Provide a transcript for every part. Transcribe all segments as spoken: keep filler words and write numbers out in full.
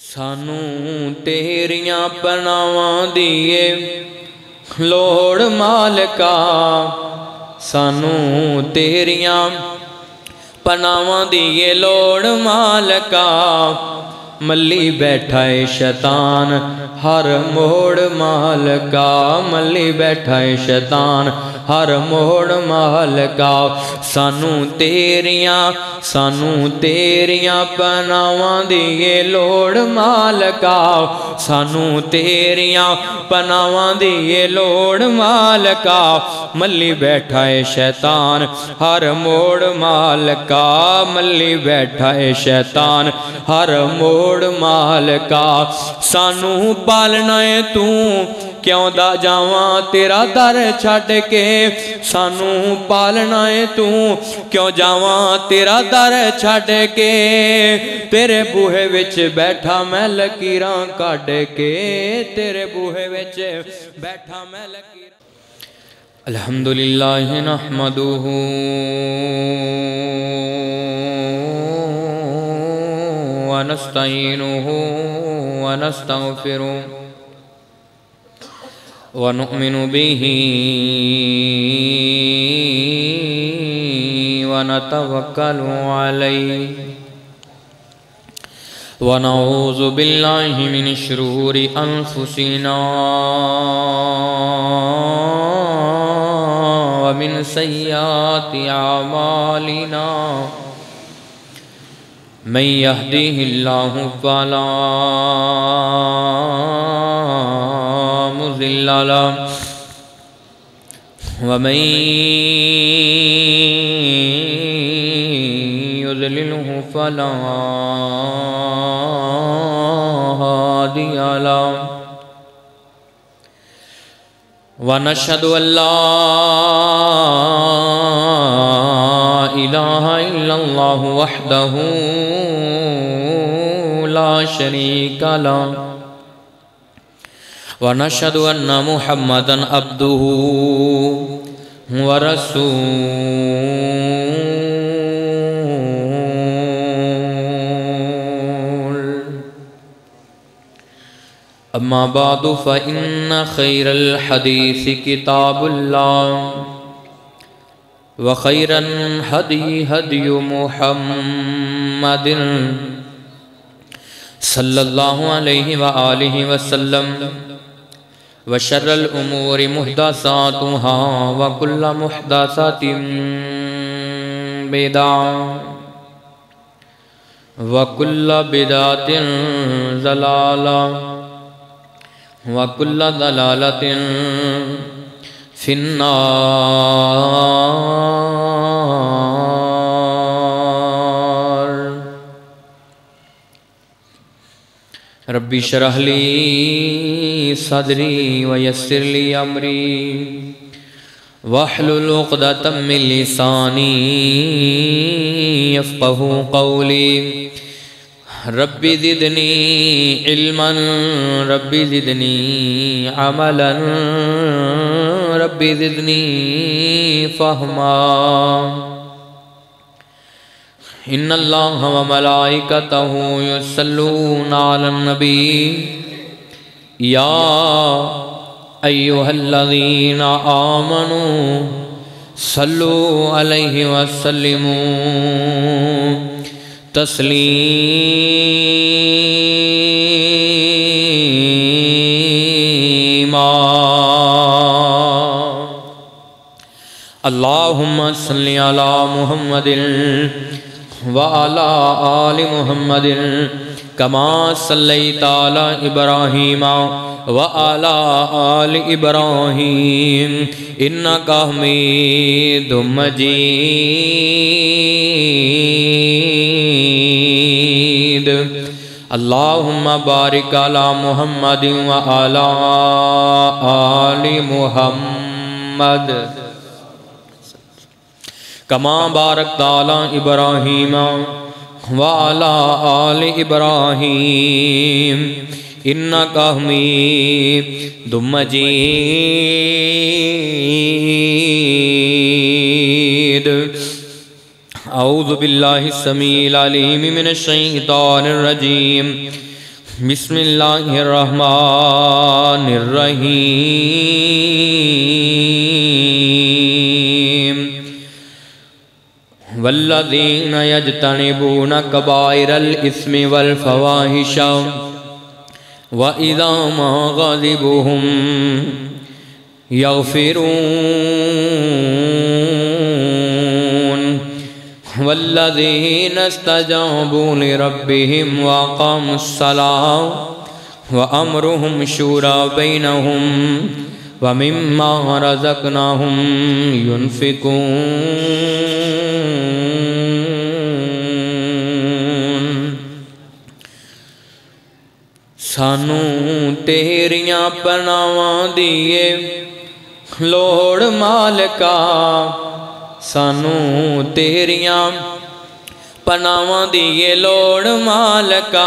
سانو تیریاں پناواں دیے لوڑ مالکا، سانو تیریاں پناواں دیے لوڑ مالکا، ملی بیٹھا ہے شیطان ہر موڑ مالکا، ملی بیٹھا ہے شیطان ہر موڑ مالکا، سانو تیریاں سانو تیریاں پناواں دیے لوڑ مالکا، سانو تیریاں پناواں دیے لوڑ مالکا، ملی بیٹھا ہے شیطان ہر موڑ مالکا، ملی بیٹھا ہے شیطان ہر موڑ مالکا، سانو پالنا ہے تو کیوں دا جاواں تیرا در چھٹ کے، سانو پالنا ہے تو کیوں جاواں تیرا در چھٹ کے، تیرے بوہے وچ بیٹھا میں لکیراں کٹ کے، تیرے بوہے وچ بیٹھا میں لکیراں۔ الحمدللہ نحمدہ ونستعینہ ونستغفرہ ونؤمن به ونتوکل علیہ ونعوذ باللہ من شرور انفسنا ومن سیئات اعمالنا، من يهده الله فلا مضل له ومن يضلله فلا هادي له، ونشهد أن لا إله إلا الله وحده لا شريك له، ونشهد أن محمدًا عبده ورسوله، أما بعد فإن خير الحديث كتاب الله، وخير الهدي هدي محمد صلى الله عليه وآله وسلم، وشر الأمور محدثاتها وكل محدثة بدعة وكل بدعة ضلالة وكل ضلالة في النار۔ ربی شرح لی صدری ویسر لی امری واحلل عقدۃ من لسانی یفقہ قولی، ربی زدنی علما ربی زدنی عملا ربی زدنی فہما۔ ان اللہ و ملائکتہ یصلون علی النبی یا ایہا الذین آمنوا صلوا علیہ وسلموا تسلیما۔ اللہم صلی علی محمد وعلى آل محمد كما صليت على إبراهيم وعلى آل إبراهيم إنك حميد مجيد۔ اللهم بارك على محمد وعلى آل محمد كما باركت على إبراهيم وعلى آل إبراهيم إنك حميد مجيد۔ اعوذ باللہ السمیع العلیم من الشیطان الرجیم، بسم اللہ الرحمن الرحیم والذین یجتنبون کبائر الاسم والفواحش وَإِذَا مَا غَضِبُهُمْ يَغْفِرُونَ وَالَّذِينَ اسْتَجَابُوا لِرَبِّهِمْ وَأَقَامُوا الصَّلَاةَ وَأَمْرُهُمْ شُورَى بَيْنَهُمْ وَمِمَّا رَزَقْنَاهُمْ يُنْفِقُونَ سانو تیریاں پناواں دیئے لوڑ مالکا سانو تیریاں پناواں دیئے لوڑ مالکا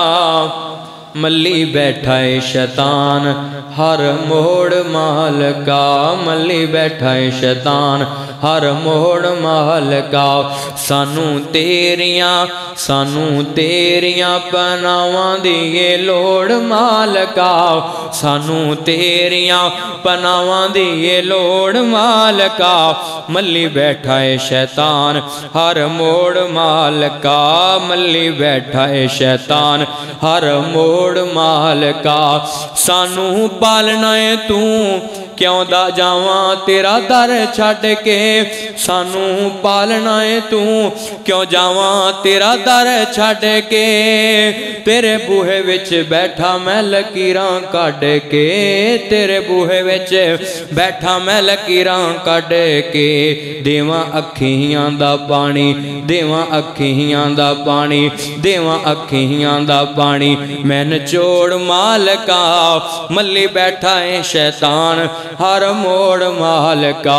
ملی بیٹھائے شیطان ہر موڑ مالکا ملی بیٹھائے شیطان ہر موڑ مالکا سانو تیریاں سانو تیریاں پناواں دیئے لوڑ مالکا سانو تیریاں پناواں دیئے لوڑ مالکا ملی بیٹھائے شیطان ہر موڑ مالکا ملی بیٹھائے شیطان ہر موڑ مالکا سانو پالنا ہے تو کیوں دا جاواں تیرا در چھڑ کے سانو پالنا ہے تو کیوں جاواں تیرا در چھڑ کے تیرے بوہے وچ بیٹھا میں لکیراں کڈ کے تیرے بوہے وچ بیٹھا میں لکیراں کڈ کے دیواں اکھیاں دا پانی دیواں اکھیاں دا پانی دیواں اکھیاں دا پانی میں نچوڑ مالکا ملی بیٹھا ہے شیطان ہر موڑ مالکا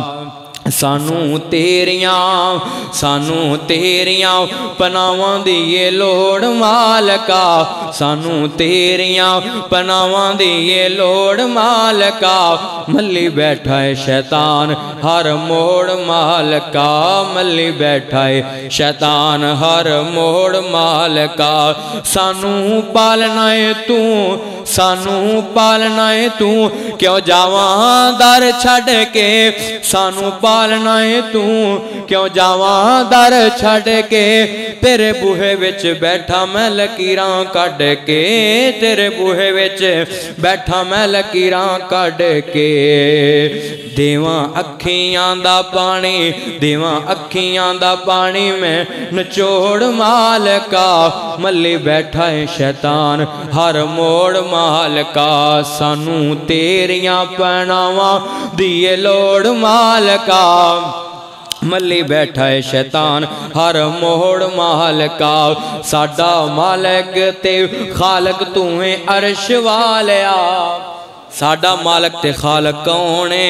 سانو تیریاں سانو تیریاں پناواں دیئے لوڑ مالکا سانو تیریاں پناواں دیئے لوڑ مالکا ملی بیٹھائے شیطان ہر موڑ مالکا ملی بیٹھائے شیطان ہر موڑ مالکا سانو پالنا ہے تو سانو پالنا ہے تو کیوں جاواں در چھڑ کے سانو پالنا ہے تو کیوں جاواں در چھڑ کے تیرے بوہے وچ بیٹھا میں لکیراں کڈ کے تیرے بوہے وچ بیٹھا میں لکیراں کڈ کے دیواں اکھیاں دا پانی دیواں اکھیاں دا پانی میں نچوڑ مالکا ملی بیٹھا ہے شیطان ہر موڑ مالکا سانو تیریاں پناواں دیئے لوڑ مالکا ملی بیٹھا ہے شیطان ہر موڑ مالکا ساڈا مالک تے خالق تمہیں عرش والیا ساڈا مالک تے خالق کونے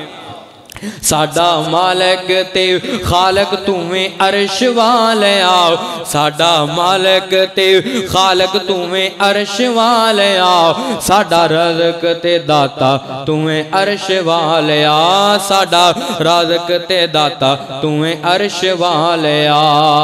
ساڈا مالک تے خالق تمہیں عرش والیا ساڈا مالک تے خالق تمہیں عرش والیا ساڈا رزق تے داتا تمہیں عرش والیا ساڈا رزق تے داتا تمہیں عرش والیا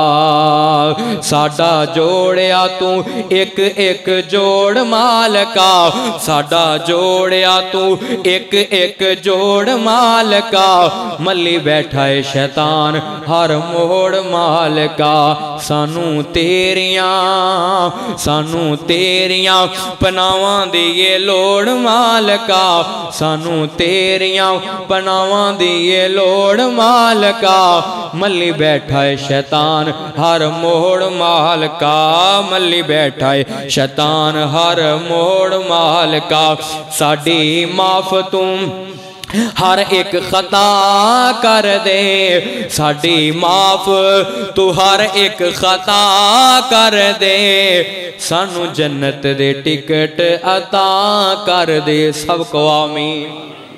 ساڈا جوڑیا تو ایک ایک جوڑ مالکا ساڈا جوڑیا تو ایک ایک جوڑ مالکا ملی بیٹھا ہے شیطان ہر موڑ مالکا سانو تیریاں سانو تیریاں پناواں دیئے لوڑ مالکا سانو تیریاں پناواں دیئے لوڑ مالکا ملی بیٹھا ہے شیطان ہر موڑ مالکا ملی بیٹھا ہے شیطان ہر موڑ مالکا ساڈی معاف تم ہر ایک خطا کر دے ساڈی معاف تو ہر ایک خطا کر دے سانو جنت دے ٹکٹ عطا کر دے سب کو آمین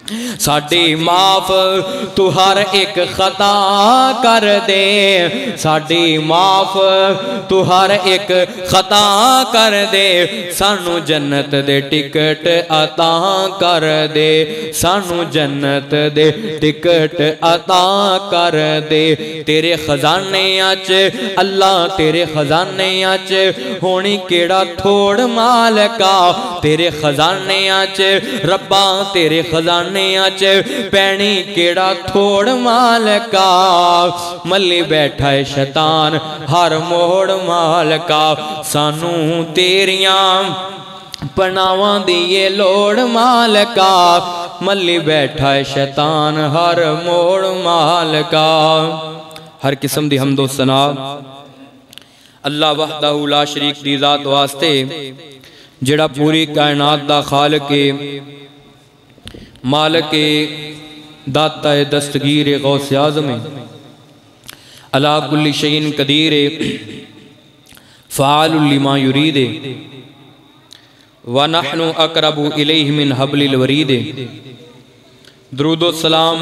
साडी माफ तू हर एक खता कर दे, साडी माफ तू हर एक खता कर दे, सानू जन्नत दे टिकट अता कर दे, सानू जन्नत दे टिकट अता कर दे। तेरे खजाने च अल्लाह तेरे खजाने च होनी केड़ा थोड़ मालका, तेरे खजाने च रब्बा तेरे खजाने पैनी केड़ा थोड़ मालका, मल्ली बैठा है शैतान हर मोड़ मालका, सानू तेरियां पनावां दी ये लोड़ मालका, मल्ली बैठा है शैतान हर मोड़ मालका। हर किस्म दी हम्दो सना अल्लाह वहदहू ला शरीक दी ज़ात वास्ते जेड़ा पूरी कायनात दा खालिक है, मालिक दाता दस्तगीर गौस आज़म अला कुल्ली शैइन कदीर फ़ाअलुल लिमा युरीद व नहनु अक़रबु इलैहि मिन हब्लिल वरीद। दुरूद सलाम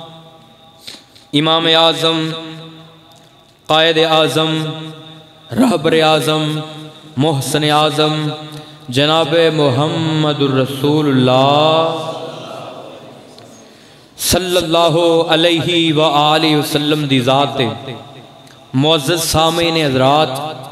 इमाम आज़म क़ायद आज़म रहबर आज़म मोहसन आज़म जनाब मुहम्मदुर रसूलुल्लाह सल्लल्लाहु अलैहि व आलिहि वसल्लम दी ज़ात है। मुअज़्ज़ज़ सामीन हज़रात,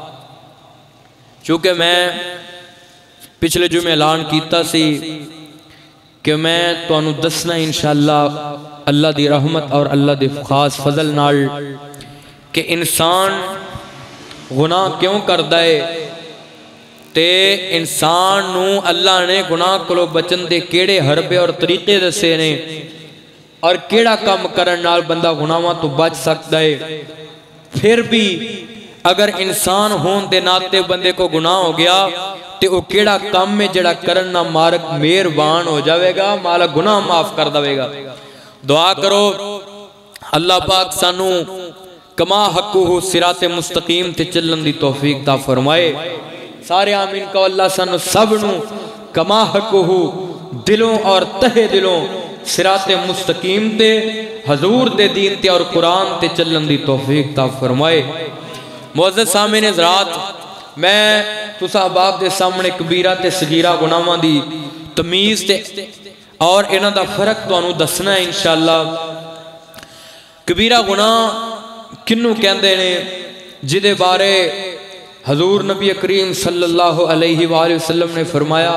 चूँकि मैं पिछले जुमे ऐलान कीता सी कि मैं तुहानू दसना इंशाअल्लाह अल्लाह दी रहमत और अल्लाह दे खास फजल नाल कि इंसान गुनाह क्यों करदा है ते इंसान नू अल्लाह ने गुनाह कोलों बचन दे केड़े हरबे और तरीके दसे ने और केड़ा काम करन नाल बंदा गुनाहां तो बच सकता है। फिर भी अगर इंसान होने दे नाते बंदे को गुनाह हो गया तो वह केड़ा काम है जड़ा करन ना मालिक मेहरबान हो जाएगा, मालिक गुनाह माफ कर देगा। दुआ करो अल्लाह पाक सानू कमा हक़्क़ुहु सिराते मुस्तकीम ते चलन दी तौफीक ता फरमाए। सारे आमीन को अल्लाह सानू सब नू कमा हक़्क़ुहु दिलों और तहे दिलों सिराते मुस्तकीम ते हजूर दे दीन ते और कुरान ते चलन दी तौफीक ता फरमाए। मुअज़्ज़ज़ सामीन हज़रात, मैं तुसा अहबाब दे सामने कबीरा ते सगीरा गुनाहां दी तमीज़ ते और इन्हां दा फर्क तुहानू दसना है इंशाअल्लाह। कबीरा गुनाह किन्नू कहंदे ने, जिदे बारे हजूर नबी करीम सल्लल्लाहु अलैहि वसल्लम ने फरमाया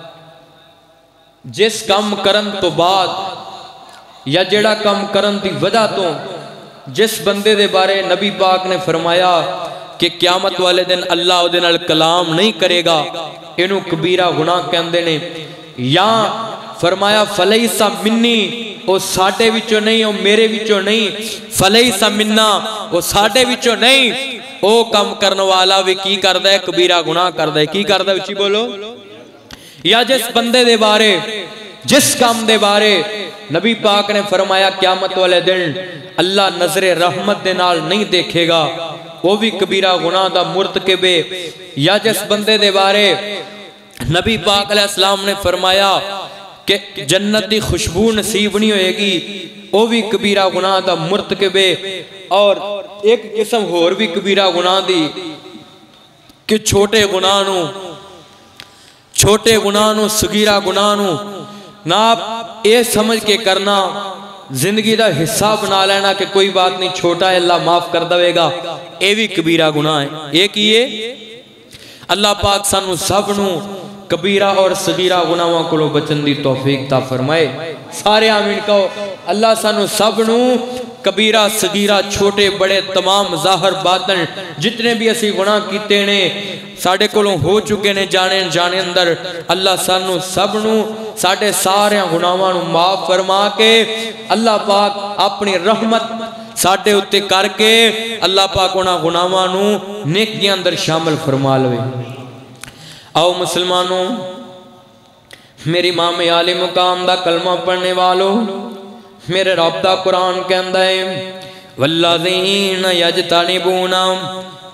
जिस काम करन तो बाद या जेड़ा काम करन दी वजह तो जिस बंदे दे बारे नबी पाक ने फरमाया कि क़यामत वाले दिन अल्लाह उहदे नाल कलाम नहीं करेगा, इनू कबीरा गुनाह कहंदे ने। या फरमाया फलैसा मिन्नी, ओ साडे विचों नहीं, ओ मेरे विचों नहीं, फलैसा मिन्ना, ओ साडे विचों नहीं। ओ काम करने वाला भी की करदा है, कबीरा गुनाह करदा है। की करदा है, उच्ची बोलो। या जिस बंदे दे बारे जिस काम दे बारे नबी पाक ने फरमाया क़यामत वाले दिन अल्लाह नजरे रहमत दे नाल नहीं देखेगा, वो भी कबीरा गुनाह दा मुर्तकिब है। या जिस बंदे दे बारे नबी पाक अलैहिस्सलाम ने फरमाया कि जन्नत दी खुशबू नसीब नहीं होएगी, वो भी कबीरा गुनाह दा मुर्तकिब है। और एक किस्म होर भी कबीरा गुनाह दी कि छोटे गुनाह नू छोटे गुनाह नू सगीरा गुनाह नू ना ये समझ के करना, जिंदगी का हिस्सा बना लेना कि कोई बात नहीं, छोटा है अल्लाह माफ कर देगा, ये भी कबीरा गुनाह है। ये की है, अल्लाह पाक सानू सब नू कबीरा और सगीरा गुनाहों को बचन दी तौफीक ता फरमाए। सारे आमीन कहो। अल्लाह सानू सब नू कबीरा सगीरा छोटे बड़े तमाम ज़ाहिर बातन जितने भी असी गुनाह कीते ने साडे कोलों हो चुके ने जाने जाने अंदर, अल्लाह सानू सब नू साडे सारे गुनाहां नू माफ फरमा के अल्लाह पाक अपनी रहमत साडे उत्ते करके अल्लाह पाक उन्हां गुनाहां नू नेकियां अंदर शामिल फरमा लवे। आओ मुसलमानों, मेरी इमाम आले मुकाम दा कलमा पढ़ने वालों, मेरे रब दा कुरान कहंदा है वल्लज़ीना यजतनिबूना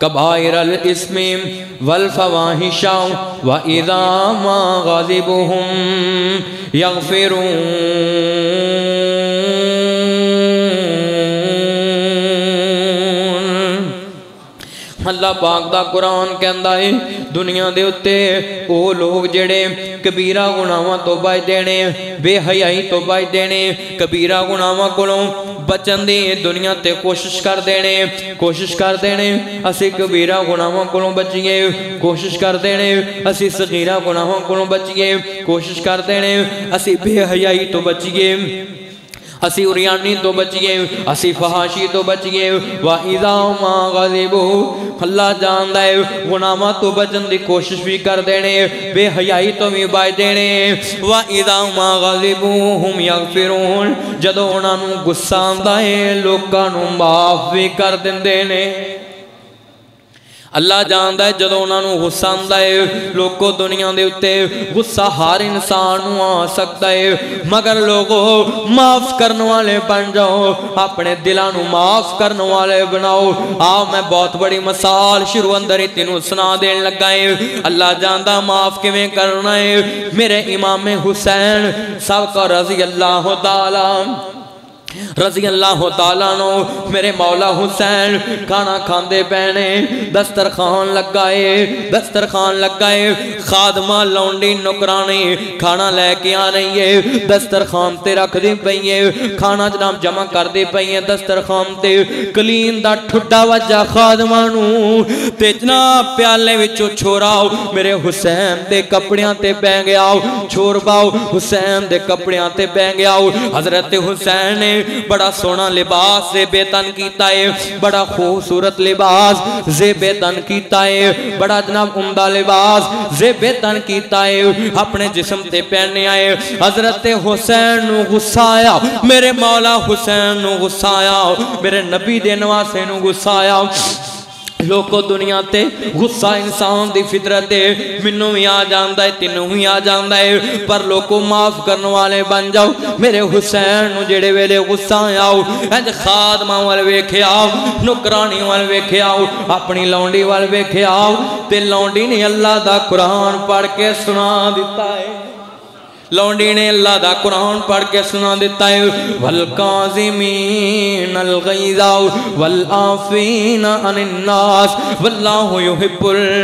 کبائر الاسم والفواحش وَإِذَا مَا غَضِبُهُمْ يَغْفِرُونَ۔ اللہ پاک دا قرآن کہندا ہے دنیا دے اتے او لوگ جڑے کبیرہ گناہاں تو بچ دینے، بے حیائی تو بچ دینے، کبیرہ گناہاں کولوں بچن دی دنیا تے کوشش کر دینے کوشش کر دینے اسی کبیرہ گناہاں کولوں بچیے، کوشش کر دینے اسی صغیرہ گناہاں کولوں بچیے، کوشش کر دینے اسی بے حیائی تو بچیے، اسی اریانی تو بچیے، اسی فحاشی تو بچیے۔ وَإِذَا مَا غَضِبُوا، اللہ جاندہ ہے گناہاں تو بچن دی کوشش بھی کر دینے، بے حیائی تو بھی بچ دینے۔ وَإِذَا مَا غَضِبُوا هُمْ يَغْفِرُونَ، جدو انہاں نوں غصہ آندا ہے لوکاں نوں معاف بھی کر دیندے نے۔ اللہ جاندا ہے جدو انہاں نوں غصہ آندا ہے لوگوں دنیا دے اتے غصہ ہر انسان نوں آ سکتا ہے، مگر لوگوں معاف کرنے والے بن جاؤ، اپنے دلاں نوں معاف کرنے والے بناؤ۔ آ میں بہت بڑی مثال شروع اندر ہی تینوں سنا دین لگا ہے۔ اللہ جاندا معاف کیویں کرنا ہے۔ میرے امام حسین سب کا رضی اللہ تعالی رضی اللہ تعالیٰ نو میرے مولا حسین کھانا کھاندے پہنے، دسترخوان لگائے دسترخوان لگائے خادمہ لونڈی نکرانی کھانا لے کے آ رہی ہے، دسترخوان تے رکھ دی پئیے، کھانا جناب جمع کر دی پئیے دسترخوان تے۔ کلین دا ٹھڈا وجہ خادمہ نو تے جناب پیالے وچو چھوڑاؤ میرے حسین دے کپڑیاں تے بہ گیاؤ، چھوڑ باؤ حسین دے کپڑیاں تے بہ گیاؤ۔ حضرت حسین نے بڑا سونا لباس زیب تن کیتا ہے، بڑا خوبصورت لباس زیب تن کیتا ہے، بڑا جناب عمدہ لباس زیب تن کیتا ہے، اپنے جسم تے پہنے آئے۔ حضرت حسین نو غصہ آیا، میرے مولا حسین نو غصہ آیا، میرے نبی دے نواسے نو غصہ آیا۔ لوگوں دنیا تے غصہ انسان دی فطرت ہے، منوں بھی آ جاندہ ہے تینوں بھی آ جاندہ ہے، پر لوگوں معاف کرنے والے بن جاؤ۔ میرے حسین نو جڑے ویلے غصہ آؤ، انج خادمہ وال ویکھے آؤ، نکرانی وال ویکھے آؤ، اپنی لونڈی وال ویکھے آؤ، تے لونڈی نے اللہ دا قرآن پڑھ کے سنا دیتا ہے، لونڈی نے اللہ دا قرآن پڑھ کے سنا دیتا ہے۔ وَالْقَاظِمِينَ الْغَيْظَ وَالْعَافِينَ عَنِ النَّاسِ وَاللَّهُ يُحِبُّ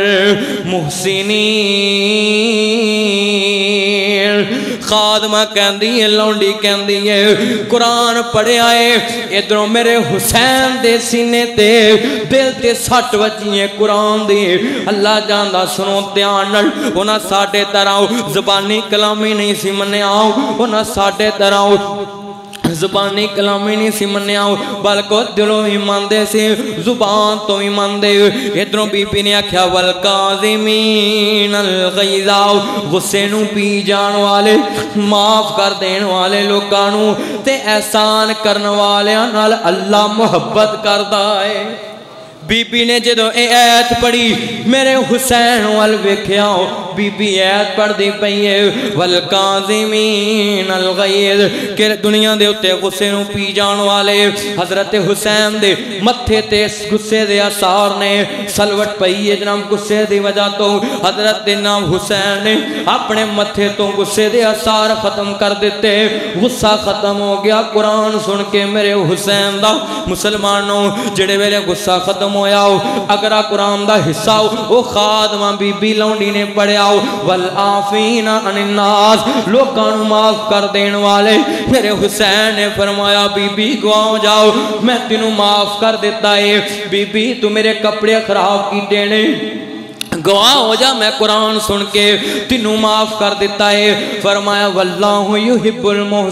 الْمُحْسِنِينَ۔ خادمہ کہندی ہے، لونڈی کہندی ہے، قرآن پڑھے آئے ادھروں میرے حسین دے سینے تے دل تے سٹ وجی ہے قرآن دی۔ اللہ جاندہ سنو دھیان نال، انہاں ساڈے طرح زبانی کلامی نہیں سی مننے آؤ، انہاں ساڈے طرح زبانی کلامی نہیں سی مننے آؤ، بلکہ دلوں ہی ماندے سے زبان تو ہی ماندے۔ ادھروں بی بی نے آکھیا والکاظمین الغیظ، غصے نو پی جان والے، معاف کر دین والے لوکانو تے احسان کرن والے نال اللہ محبت کردا ہے۔ بی بی نے جدو اے ایت پڑھی میرے حسین وال ویکھیاؤ، بی بی ایت پڑھ دی پئیے والکاظمین الغیظ کہ دنیا دے اتے غصے نو پی جان والے۔ حضرت حسین دے متھے تے غصے دے اثار نے سلوٹ پئیے جناب غصے دی وجہ تو حضرت نام حسین نے اپنے متھے تو غصے دے اثار ختم کر دیتے، غصہ ختم ہو گیا۔ قرآن سن کے میرے حسین دا مسلمانوں جڑے ویلے غصہ ختم ہویا ہو، اگر قرآن دا حصہ ہو او خادمہ بی بی لونڈی نے پڑھیا ہو والعافین عن الناس، لوگاں نوں معاف کر دین والے۔ میرے حسین نے فرمایا بی بی گواہ جاؤ میں تینوں معاف کر دیتا ہے، بی بی تو میرے کپڑے خراب کی دینے، گواہ ہو جا میں قرآن سن کے تینوں معاف کر دیتا ہے۔ فرمایا واللہ یحب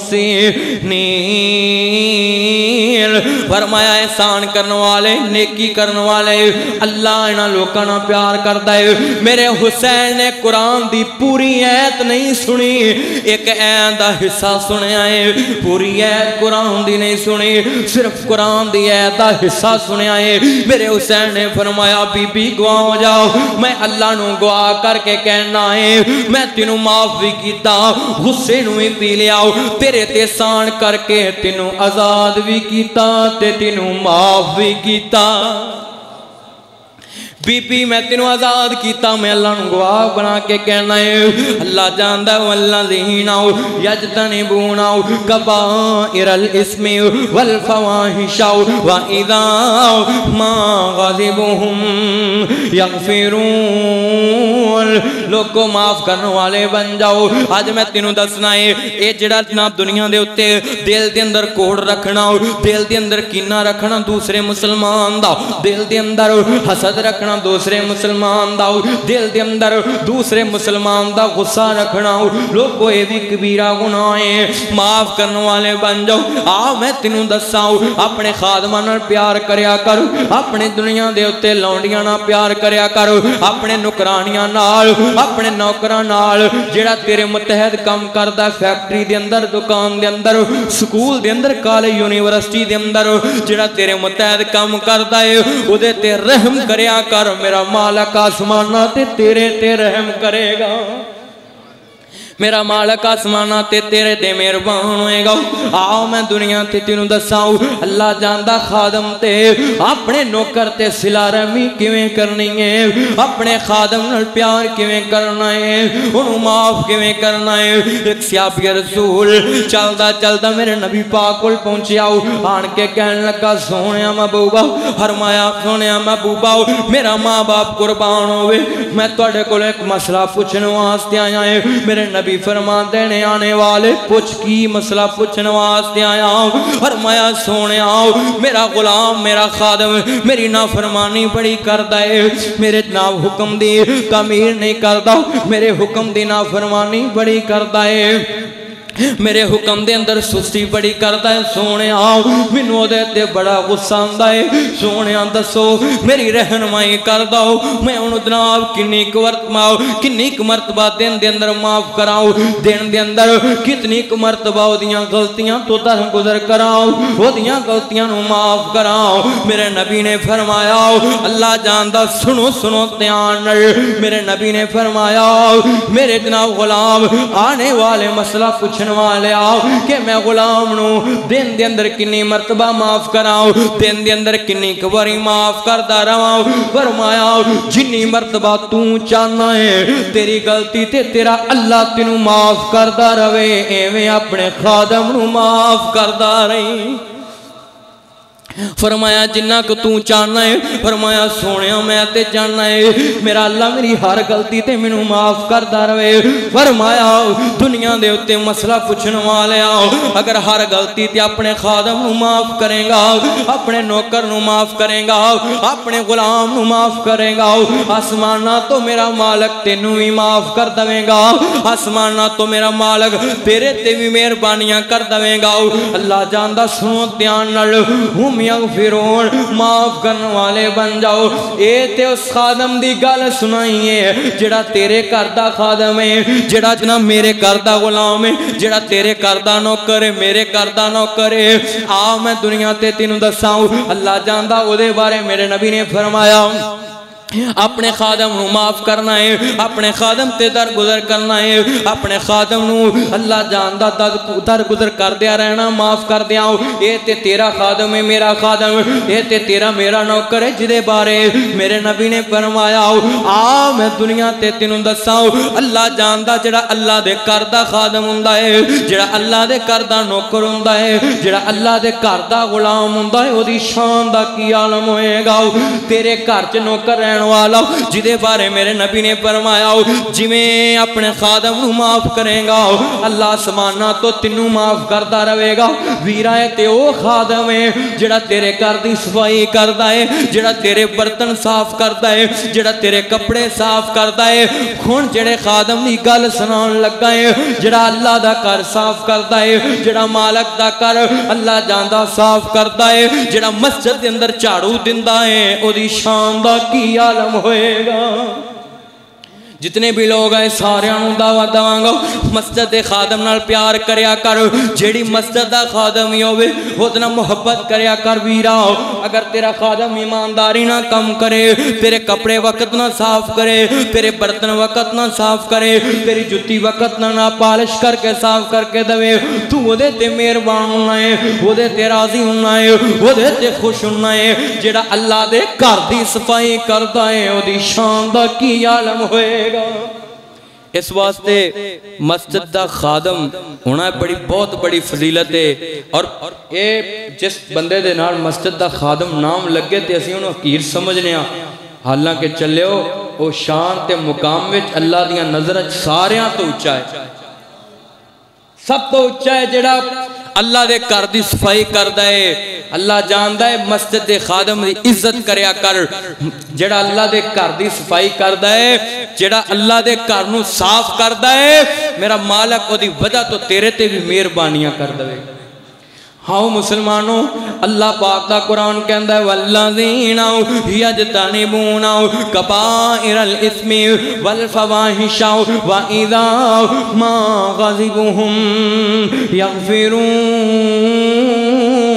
المحسنین، فرمایا احسان کرنے والے نیکی کرنے والے اللہ انہاں لوکاں نال پیار کردا ہے۔ میرے حسین نے قرآن دی پوری ایت نہیں سنی، ایک ایت دا حصہ سنیا ہے، پوری ایت قرآن دی نہیں سنی، صرف قرآن دی ایت دا حصہ سنیا ہے۔ میرے حسین نے فرمایا بی بی گواہ ہو جاؤ میں اللہ نو گواہ کر کے کہنا ہے میں تینوں معاف بھی کیتا، غصے نو ہی پی لیا، تیرے تے سان کر کے تینوں آزاد بھی کیتا تے تینوں معاف بھی کیتا۔ بی بی میں تینوں آزاد کیتا میں اللہ نو گواہ بنا کے کہنا ہے اللہ جاندا ہے والذین یجتنبون کبائر الاسم والفواحش واذا ما غضبهم یغفرون لوگ کو معاف کرنے والے بن جاؤ آج میں تینوں دسنا ہے اے جڑا جناب دنیا دے اتے دل دے اندر کوڑ رکھنا دل دے اندر کینہ رکھنا دوسرے مسلمان دا دل دے اندر حسد رکھنا دوسرے مسلمان دا دل دے اندر دوسرے مسلمان دا غصہ رکھنا لوگ کو اے بھی کبیرہ گناہ ہے معاف کرنے والے بن جاؤ آ میں تینوں دساؤ اپنے خادمان پیار کریا کرو اپنے دنیا دے اتے لونڈیاں نہ پیار کریا کرو اپنے نکرانیاں نال اپنے نوکران نال جڑا تیرے متحد کام کردا فیکٹری دے اندر دکان دے اندر سکول دے اندر کالج یونیورسٹی دے اندر جڑا تیرے متحد کام کردا ہے او دے تے رحم کریا کر میرا مالک آسماناں تے تیرے تے رحم کرے گا میرا مالک آسمانہ تے تیرے دے مہربان ہوئے گا آؤ میں دنیا تے تینوں دساؤ اللہ جاندہ خادم تے اپنے نوکر تے صلہ رحمی کیویں کرنی ہے اپنے خادم نال پیار کیویں کرنا ہے انہوں معاف کیویں کرنا ہے ایک صحابی رسول چلدا چلدا میرے نبی پاک کول پہنچے آؤ آن کے کہنے لگا سونیا محبوبا فرمایا سونیا محبوبا میرا ماں باپ قربان ہوئے میں تواڈے کول ایک مسئلہ پوچھنے واسطے آیا ہے میرے نبی فرمان دینے آنے والے پوچھ کی مسئلہ پوچھنے واسطے آیا ہوں فرمایا سونے آؤ میرا غلام میرا خادم میری نافرمانی بڑی کردہ ہے میرے ناف حکم دی تعمیر نہیں کردہ میرے حکم دی نافرمانی بڑی کردہ ہے میرے حکم دے اندر سستی بڑی کرتا ہے سونے آؤ منو دے تے بڑا غصہ آندا ہے سونے آن دسو میری رہنمائی کر داؤ میں انہوں جناب کنی مرتبہ کنی مرتبہ دن دے اندر معاف کراؤ دن دے اندر کتنی مرتبہ دیاں غلطیاں تو در گزر کراؤ وہ دیاں غلطیاں نو معاف کراؤ میرے نبی نے فرمایا اللہ جاندہ سنو سنو تیان میرے نبی نے فرمایا میرے جناب غلام آنے والے مسئلہ پوچھنے والے آؤ کہ میں غلام نو دن دے اندر کنی مرتبہ معاف کراؤ دن دے اندر کنی کبری معاف کردہ رواؤ فرمایا جنی مرتبہ تو چاہنا ہے تیری غلطی تے تیرا اللہ تینو معاف کردہ روے ایویں اپنے خادم نو معاف کردہ رہی فرمایا جنہ کو تو چاہنا ہے فرمایا سونیا میں تے جاننا ہے میرا اللہ میری ہر غلطی تے منو معاف کر داروے فرمایا دنیا دے اتے مسئلہ پوچھنے والے آؤ اگر ہر غلطی تے اپنے خادم نو معاف کریں گا اپنے نوکر نو معاف کریں گا اپنے غلام نو معاف کریں گا آسمانہ تو میرا مالک تینو ہی معاف کر دویں گا آسمانہ تو میرا مالک تیرے تے بھی مہربانیاں کر دویں گا اللہ جاندہ سنو دیان نل ہم یغفرون معاف کرنے والے بن جاؤ اے تے اس خادم دی گل سنائی ہے جڑا تیرے کردہ خادم ہے جڑا جناب میرے کردہ غلام ہے جڑا تیرے کردہ نوکر ہے میرے کردہ نوکر ہے آ میں دنیا تے تینوں دساؤں اللہ جاندہ او دے بارے میرے نبی نے فرمایا اپنے خادم نو معاف کرنا ہے اپنے خادم تے در گزر کرنا ہے اپنے خادم نو اللہ جاندہ در گزر کر دیا رہنا معاف کر دیا اے تے تیرا خادم ہے میرا خادم اے تے تیرا میرا نوکر ہے جدے بارے میرے نبی نے فرمایا آ میں دنیا تے تینوں دساؤ اللہ جاندہ جڑا اللہ دے کردہ خادم ہوندا ہے جڑا اللہ دے کردہ نوکر ہوندا ہے جڑا اللہ دے کردہ غلام ہوندا ہے او دی شان دا کی عالم ہوئے گا تیرے گھر چ نوکر رہن والا جدے بارے میرے نبی نے فرمایا جی میں اپنے خادم نو معاف کریں گا اللہ سمانا تو تینو معاف کرتا رہے گا ویرہ تے او خادم ہے جڑا تیرے گھر دی صفائی کرتا ہے جڑا تیرے برتن صاف کرتا ہے جڑا تیرے کپڑے صاف کرتا ہے کھون جڑے خادم دی گل سنان لگا ہے جڑا اللہ دا کر صاف کرتا ہے جڑا مالک دا کر اللہ جاندہ صاف کرتا ہے جڑا مسجد دے اندر جھاڑو دیندا ہے او دی شان دا کی عالم ہوئے گا جتنے بھی لوگ آئے سارے انہوں دعوت دواں مسجد خادم نال پیار کریا کر جیڑی مسجد دا خادم ہی ہوئے اتنا محبت کریا کر ویرا اگر تیرا خادم ایمانداری نہ کم کرے تیرے کپڑے وقت نہ صاف کرے تیرے برتن وقت نہ صاف کرے تیری جتی وقت نہ نہ پالش کر کے صاف کر کے دوے تو وہ دے تے مہربان ہونا ہے وہ دے تے راضی ہونا ہے وہ دے تے خوش ہونا ہے جیڑا اللہ دے گھر دی صفائی کردا ہے او دی شان دا کی عالم ہوئے گا اس واسطے مسجد دا خادم ہونا بڑی بہت بڑی فضیلت ہے اور اے جس بندے دے نال مسجد دا خادم نام لگے تے اسی انہوں حقیر سمجھنے ہاں حالانکہ چلے ہو او شان تے مقام وچ اللہ دیاں نظر ساریاں تو اچھا ہے سب تو اچھا ہے جڑا اللہ دے گھر دی صفائی کردا ہے اللہ جاندا ہے مسجد دے خادم دی عزت کریا کر جڑا اللہ دے گھر دی صفائی کردا ہے جڑا اللہ دے گھر نو صاف کردا ہے میرا مالک او دی وجہ تو تیرے تے بھی مہربانیاں کر دے ہاں مسلمانوں اللہ پاک دا قرآن کہندا ہے والذین یجتنبون کبائر الاثم والفواحش واذا ما غضبهم یغفرون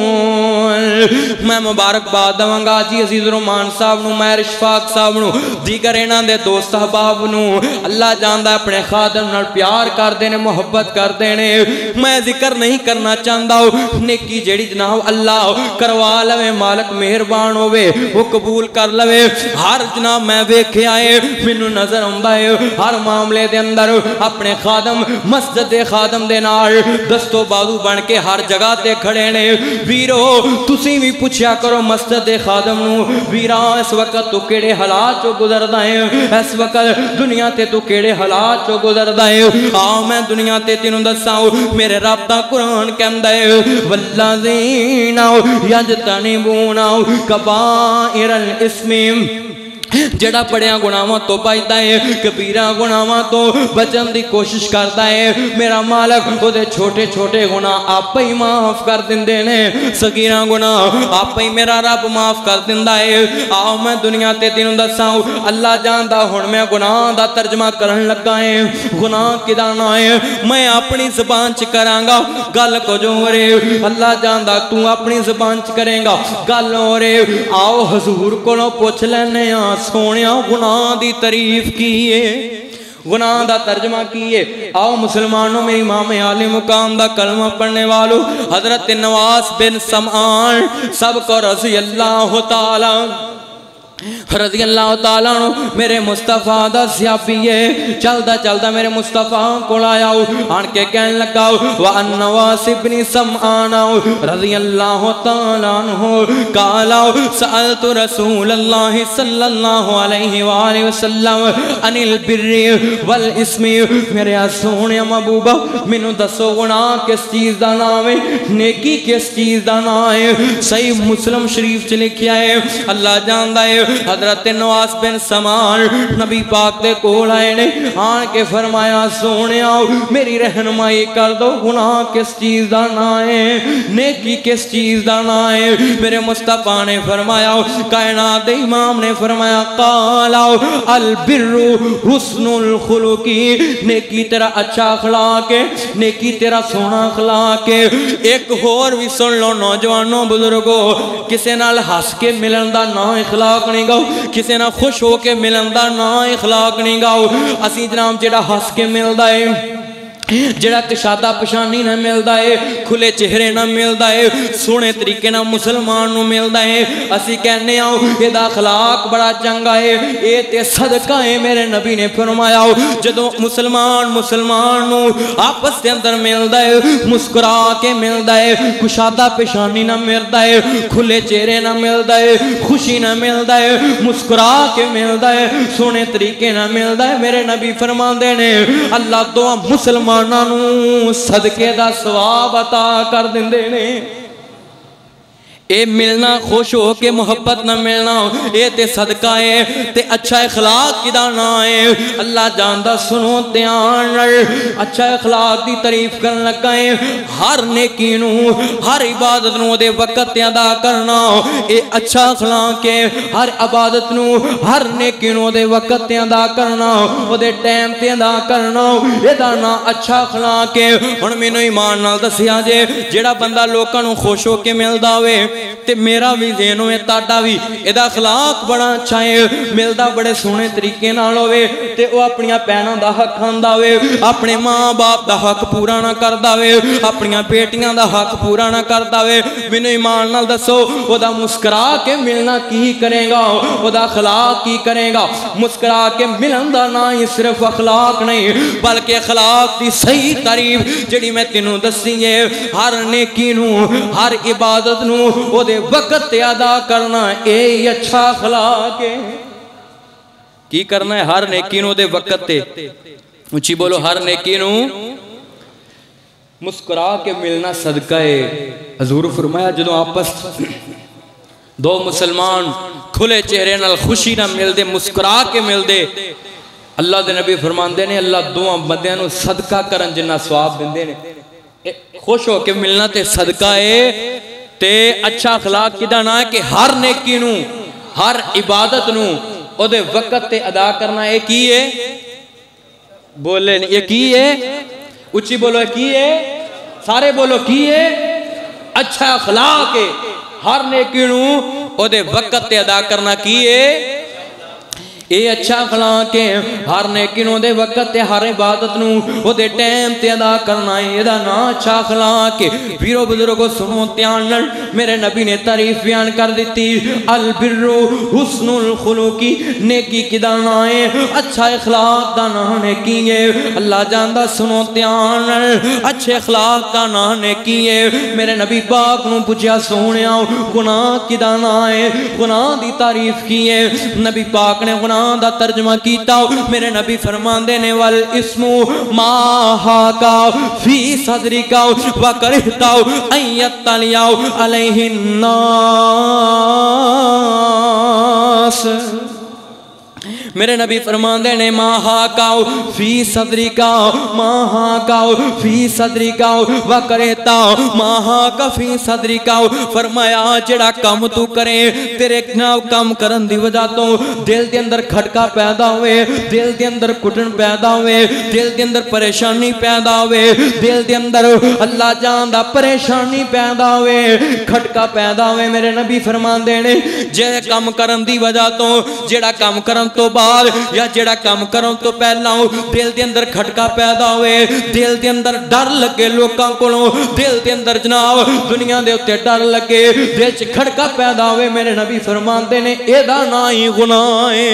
میں مبارک باد دواں گا جی عزیز رومان صاحب نو مہر اشفاق صاحب نو دیگر انہاں دے دوست احباب نو اللہ جاندا اپنے خادم نال پیار کر دینے محبت کر دینے میں ذکر نہیں کرنا چاہندا نیکی جیڑی جناب اللہ کروا لوے مالک مہربان ہوئے وہ قبول کر لوے ہر جناب میں ویکھے آئے مینوں نظر آندا ہے ہر معاملے دے اندر اپنے خادم مسجد دے خادم دے نال دستو بازو بن کے ہر جگہ تے کھڑے نے ویرو تسی بھی پوچھیا کرو مسجد دے خادم نو ویرا اس وقت تو کیڑے حالات چو گزردا ہے اس وقت دنیا تے تو کیڑے حالات چو گزردا ہے آ میں دنیا تے تینوں دساں میرے رب دا قرآن کہندا ہے والذین یجتنبون کبائر الاثم جڑا بڑیاں گناہاں تو بچدا ہے کبیرہ گناہاں تو بچن دی کوشش کرتا ہے میرا مالک او دے چھوٹے چھوٹے گناہ آپ ہی معاف کر دیندے نے صغیرہ گناہ آپ ہی میرا رب معاف کر دیندا ہے آؤ میں دنیا تے تینوں دساں اللہ جاندا ہن میں گناہ دا ترجمہ کرن لگا ہے گناہ کدا نہ ہے میں اپنی زبان چ کراں گا گل کو جو رے اللہ جاندا تو اپنی زبان چ کرے گا گل ہو رے آؤ حضور کولوں پوچھ لینے ہاں سونیا گناہ دی تعریف کیے گناہ دا ترجمہ کیے آؤ مسلمانوں میں امام عالی مقام دا کلمہ پڑھنے والو حضرت نواس بن سمعان سب کو رضی اللہ تعالی رضی اللہ تعالیٰ عنہ میرے مصطفیٰ دا سیابی ہے چلدا چلدا میرے مصطفیٰ کو لایا آن کے کہن لگا وَأَن نواس بن سمعان رضی اللہ تعالیٰ عنہ قالا سألت رسول اللہ صلی اللہ علیہ وآلہ وسلم عن البر والاسم میرے سونے محبوبہ منو دسو گناہ کس چیز دا نام ہے نیکی کس چیز دا نام ہے صحیح مسلم شریف چ لکھیا ہے اللہ جاندا ہے حضرت نواس بن سمعان نبی پاک دے کول آئے نے آن کے فرمایا سونے آؤ میری رہنمائی کر دو گناہ کس چیز دا نہ ہے نیکی کس چیز دا نہ ہے میرے مصطفیٰ نے فرمایا کائنات امام نے فرمایا قالا البر حسن الخلقی نیکی تیرا اچھا اخلاق ہے نیکی تیرا سونا اخلاق ہے ایک اور بھی سن لو نوجوانوں بزرگوں کسے نال ہس کے ملن دا نا اخلاق نہیں گاؤ کسے نہ خوش ہو کے ملندہ نہ اخلاق نہیں گاؤ اسی جناب جڑا ہس کے ملدہ ہے جڑا کشادہ پشانی نہ ملدا ہے کھلے چہرے نہ ملدا ہے سونے طریقے نہ مسلمان نو ملدا ہے اسی کہنے آؤ یہ دا اخلاق بڑا چنگا ہے اے تے صدقہ ہے میرے نبی نے فرمایا جدو مسلمان مسلمان نو آپس کے اندر ملدا ہے مسکرا کے ملدا ہے کشادہ پشانی نہ ملدا ہے کھلے چہرے نہ ملدا ہے خوشی نہ ملدا ہے مسکرا کے ملدا ہے سونے طریقے نہ ملدا ہے میرے نبی فرماندے نے اللہ دعا مسلمان صدقے دا ثواب عطا کر دیندے نے اے ملنا خوش ہو کے محبت نہ ملنا اے تے صدقہ ہے تے اچھا اخلاق کدا نہ ہے اللہ جاندہ سنو تیان اچھا اخلاق دی تعریف کرن لگا ہے ہر نیکی نو ہر عبادت نو دے وقت تے ادا کرنا اے اچھا اخلاق ہے ہر عبادت نو ہر نیکی نو دے وقت تے ادا کرنا او دے ٹائم تے ادا کرنا اے دا نا اچھا اخلاق ہے ہن مینوں ایمان نال دسیا جے جیڑا بندہ لوکاں نو خوش ہو کے ملدا ہوئے تے میرا بھی ذہن ہوئے تاڑا بھی ایدہ اخلاق بڑا اچھا ہے ملدہ بڑے سونے طریقے نال ہوئے تے وہ اپنیاں پینوں دا حق کھاندا ہوئے اپنے ماں باپ دا حق پورا نہ کردا ہوئے اپنیاں بیٹیاں دا حق پورا نہ کردا ہوئے مینوں ایمان نال دسو وہ دا مسکرا کے ملنا کی کرے گا وہ دا اخلاق کی کرے گا مسکرا کے ملن دا نہ ہی صرف اخلاق نہیں بلکہ اخلاق دی صحیح تعریف جڑی میں تینوں دسی ہے ہر نیکی نو ہر عبادت نو وہ دے وقت ادا کرنا اے اچھا اخلاق ہے کی کرنا ہے ہر نیکی نو دے وقت تے اچھی بولو ہر نیکی نو مسکرا کے ملنا صدقہ ہے حضور فرمایا جدوں آپس دو مسلمان کھلے چہرے نال خوشی نہ مل دے مسکرا کے مل دے اللہ دے نبی فرمان دے نے اللہ دو بندیاں نو صدقہ کرن جنہ ثواب دیندے نے خوش ہو کے ملنا تے صدقہ ہے تے اچھا اخلاق کدا نہ ہے کہ ہر نیکی نو ہر عبادت نو او دے وقت تے ادا کرنا ہے کی ہے بولے نہیں یہ کی ہے اچھی بولو کی ہے سارے بولو کی ہے اچھا اخلاق ہے ہر نیکی نو او دے وقت تے ادا کرنا کی ہے اے اچھا اخلاق ہے ہر نیکی نو دے وقت تے ہر عبادت نو او دے ٹائم تے ادا کرنا ہے ادا نا اچھا اخلاق ہے پیرو بزرگو سنو تیان نل میرے نبی نے تعریف بیان کر دیتی البر حسن الخلقی نیکی کی دانا ہے اچھا اخلاق دانا نیکی ہے اللہ جاندہ سنو تیان نل اچھے اخلاق دانا نیکی ہے میرے نبی پاک نو پوچھا سونے آؤ گناہ کی دانا ہے گناہ دی تعریف کی ہے نبی پاک نے گناہ دا ترجمہ کیتا میرے نبی فرمان دینے والاسمو ما حاکا فی صدرکا وکرہتا ایت تلیاو علیہ الناس میرے نبی فرمان دینے ماں ہاکاؤ فی صدری کاؤ ماں ہاکاؤ فی صدری کاؤ وکرہتا ماں ہاکا فی صدری کاؤ فرمایا جڑا کم تو کرے تیرے ناو کم کرن دی وجہ تو دل دے اندر کھٹکا پیدا ہوئے دل دے اندر کٹن پیدا ہوئے دل دے اندر پریشانی پیدا ہوئے دل دے اندر اللہ جان دا پریشانی پیدا ہوئے کھٹکا پیدا ہوئے میرے نبی فرمان دینے جے کم کرن دی وجہ تو جڑا کم کرن تو بعد یا جڑا کام کروں تو پہلا ہوں دل دے اندر کھٹکا پیدا ہوئے دل دے اندر ڈر لگے لوکاں کولوں دل دے اندر جناب دنیا دے اتے ڈر لگے دل چ کھٹکا پیدا ہوئے میرے نبی فرماندے نے اے دا نا ہی گناہ ہے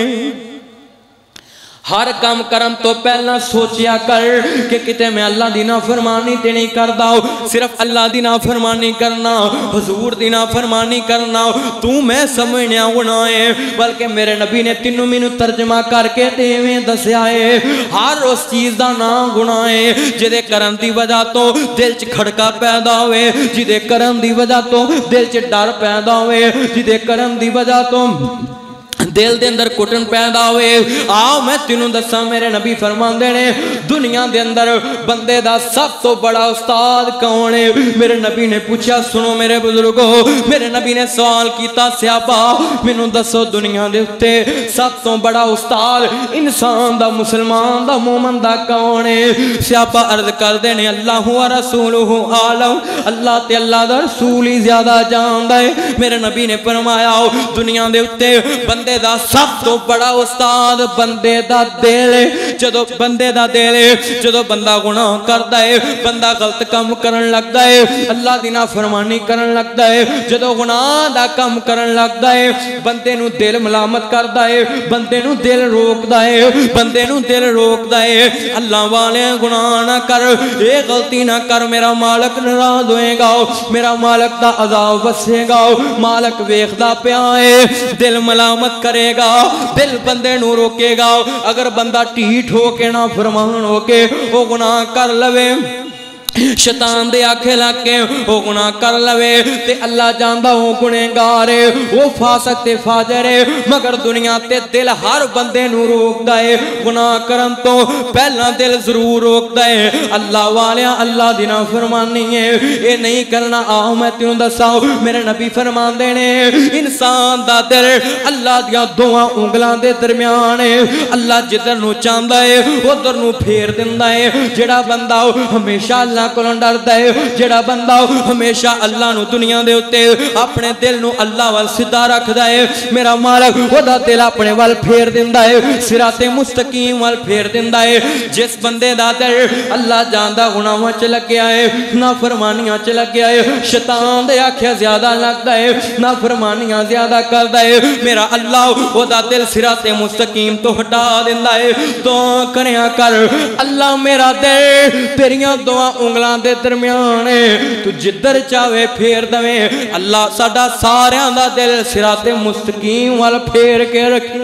ہر کام کرم تو پہلا سوچیا کر کہ کتے میں اللہ دی نافرمانی تے نہیں کردا صرف اللہ دی نافرمانی کرنا حضور دی نافرمانی کرنا تو میں سمجھنیا گناہ ہے بلکہ میرے نبی نے تینوں مینوں ترجمہ کر کے دیویں دسیا ہے ہر اس چیز دا نام گناہ ہے جدے کرن دی وجہ تو دل چ کھڑکا پیدا ہوئے جدے کرن دی وجہ تو دل چ ڈر پیدا ہوئے جدے کرن دی وجہ تو دل دے اندر کٹن پیدا ہوئے آؤ میں تینوں دسا میرے نبی فرمان دینے دنیا دے اندر بندے دا سب تو بڑا استاد کون ہے میرے نبی نے پوچھا سنو میرے بزرگو میرے نبی نے سوال کیتا سیابا مینوں دسو دنیا دے اتے سب تو بڑا استاد انسان دا مسلمان دا مومن دا کون ہے سیابا عرض کر دینے اللہ و رسولہ عالم اللہ تے اللہ دا رسول ہی زیادہ جاندہ ہے میرے نبی نے فرمایا دنیا دے اتے بندے دا سب تو بڑا استاد بندے دا دل جدو بندے دا دل جدو بندہ گناہ کردا ہے بندہ غلط کام کرن لگدا ہے اللہ دی نافرمانی کرن لگدا ہے جدو گناہ دا کام کرن لگدا ہے بندے نو دل ملامت کردا ہے بندے نو دل روکدا ہے بندے نو دل روکدا ہے اللہ والے گناہ نہ کر اے غلطی نہ کر میرا مالک ناراض ہوئے گا میرا مالک دا عذاب وسے گا مالک ویکھدا پیا ہے دل ملامت کرے گا دل بندے نو روکے گا اگر بندہ ٹھیٹ ہو کے نہ فرمان ہو کے وہ گناہ کر لوے शैतान दे आखे लग के वो गुनाह कर लवे ते अल्लाह जानदा वो गुनहगार है, वो फासिक ते फाजिर है, मगर दुनिया ते दिल हर बंदे नू रोकदा है गुनाह करन तो पहला दिल जरूर रोकदा है। अल्लाह वालिया अल्लाह दी नाफरमानी है ये नहीं करना। आओ मैं तेनू दसां मेरे नबी फरमांदे ने इंसान दा दिल अल्लाह दियां दोवां उंगलां दे दरमियान है। अल्लाह जिधर नू चाहंदा है उधर नू फेर दिंदा है। जेड़ा बंदा हमेशा अल्लाह कोलों डरदा है, जेड़ा बंदा हमेशा अल्लाह नू दुनिया दे उत्ते अपने दिल नू अल्लाह वाल सीधा रखदा है, मेरा मालिक ओदा दिल अपने वाल फेर दिंदा है, सिराते मुस्तकीम वाल फेर दिंदा है। जिस बंदे दा दिल अल्लाह जानदा गुनाहां च लग्या है, नाफरमानियां च लग्या है, शैतान दे आखे ज्यादा लगदा है, नाफरमानियां ज्यादा करदा है, मेरा अल्लाह ओदा दिल सिराते मुस्तकीम तो हटा दिंदा है। दुआ करया कर अल्लाह मेरा दिल तेरियां दुआ उंगलां दे दरमियान है, तू जिधर चाहे फेर दवे। अल्लाह साडा सारियां दा दिल सिराते मुस्तकीम वाल फेर के रखे।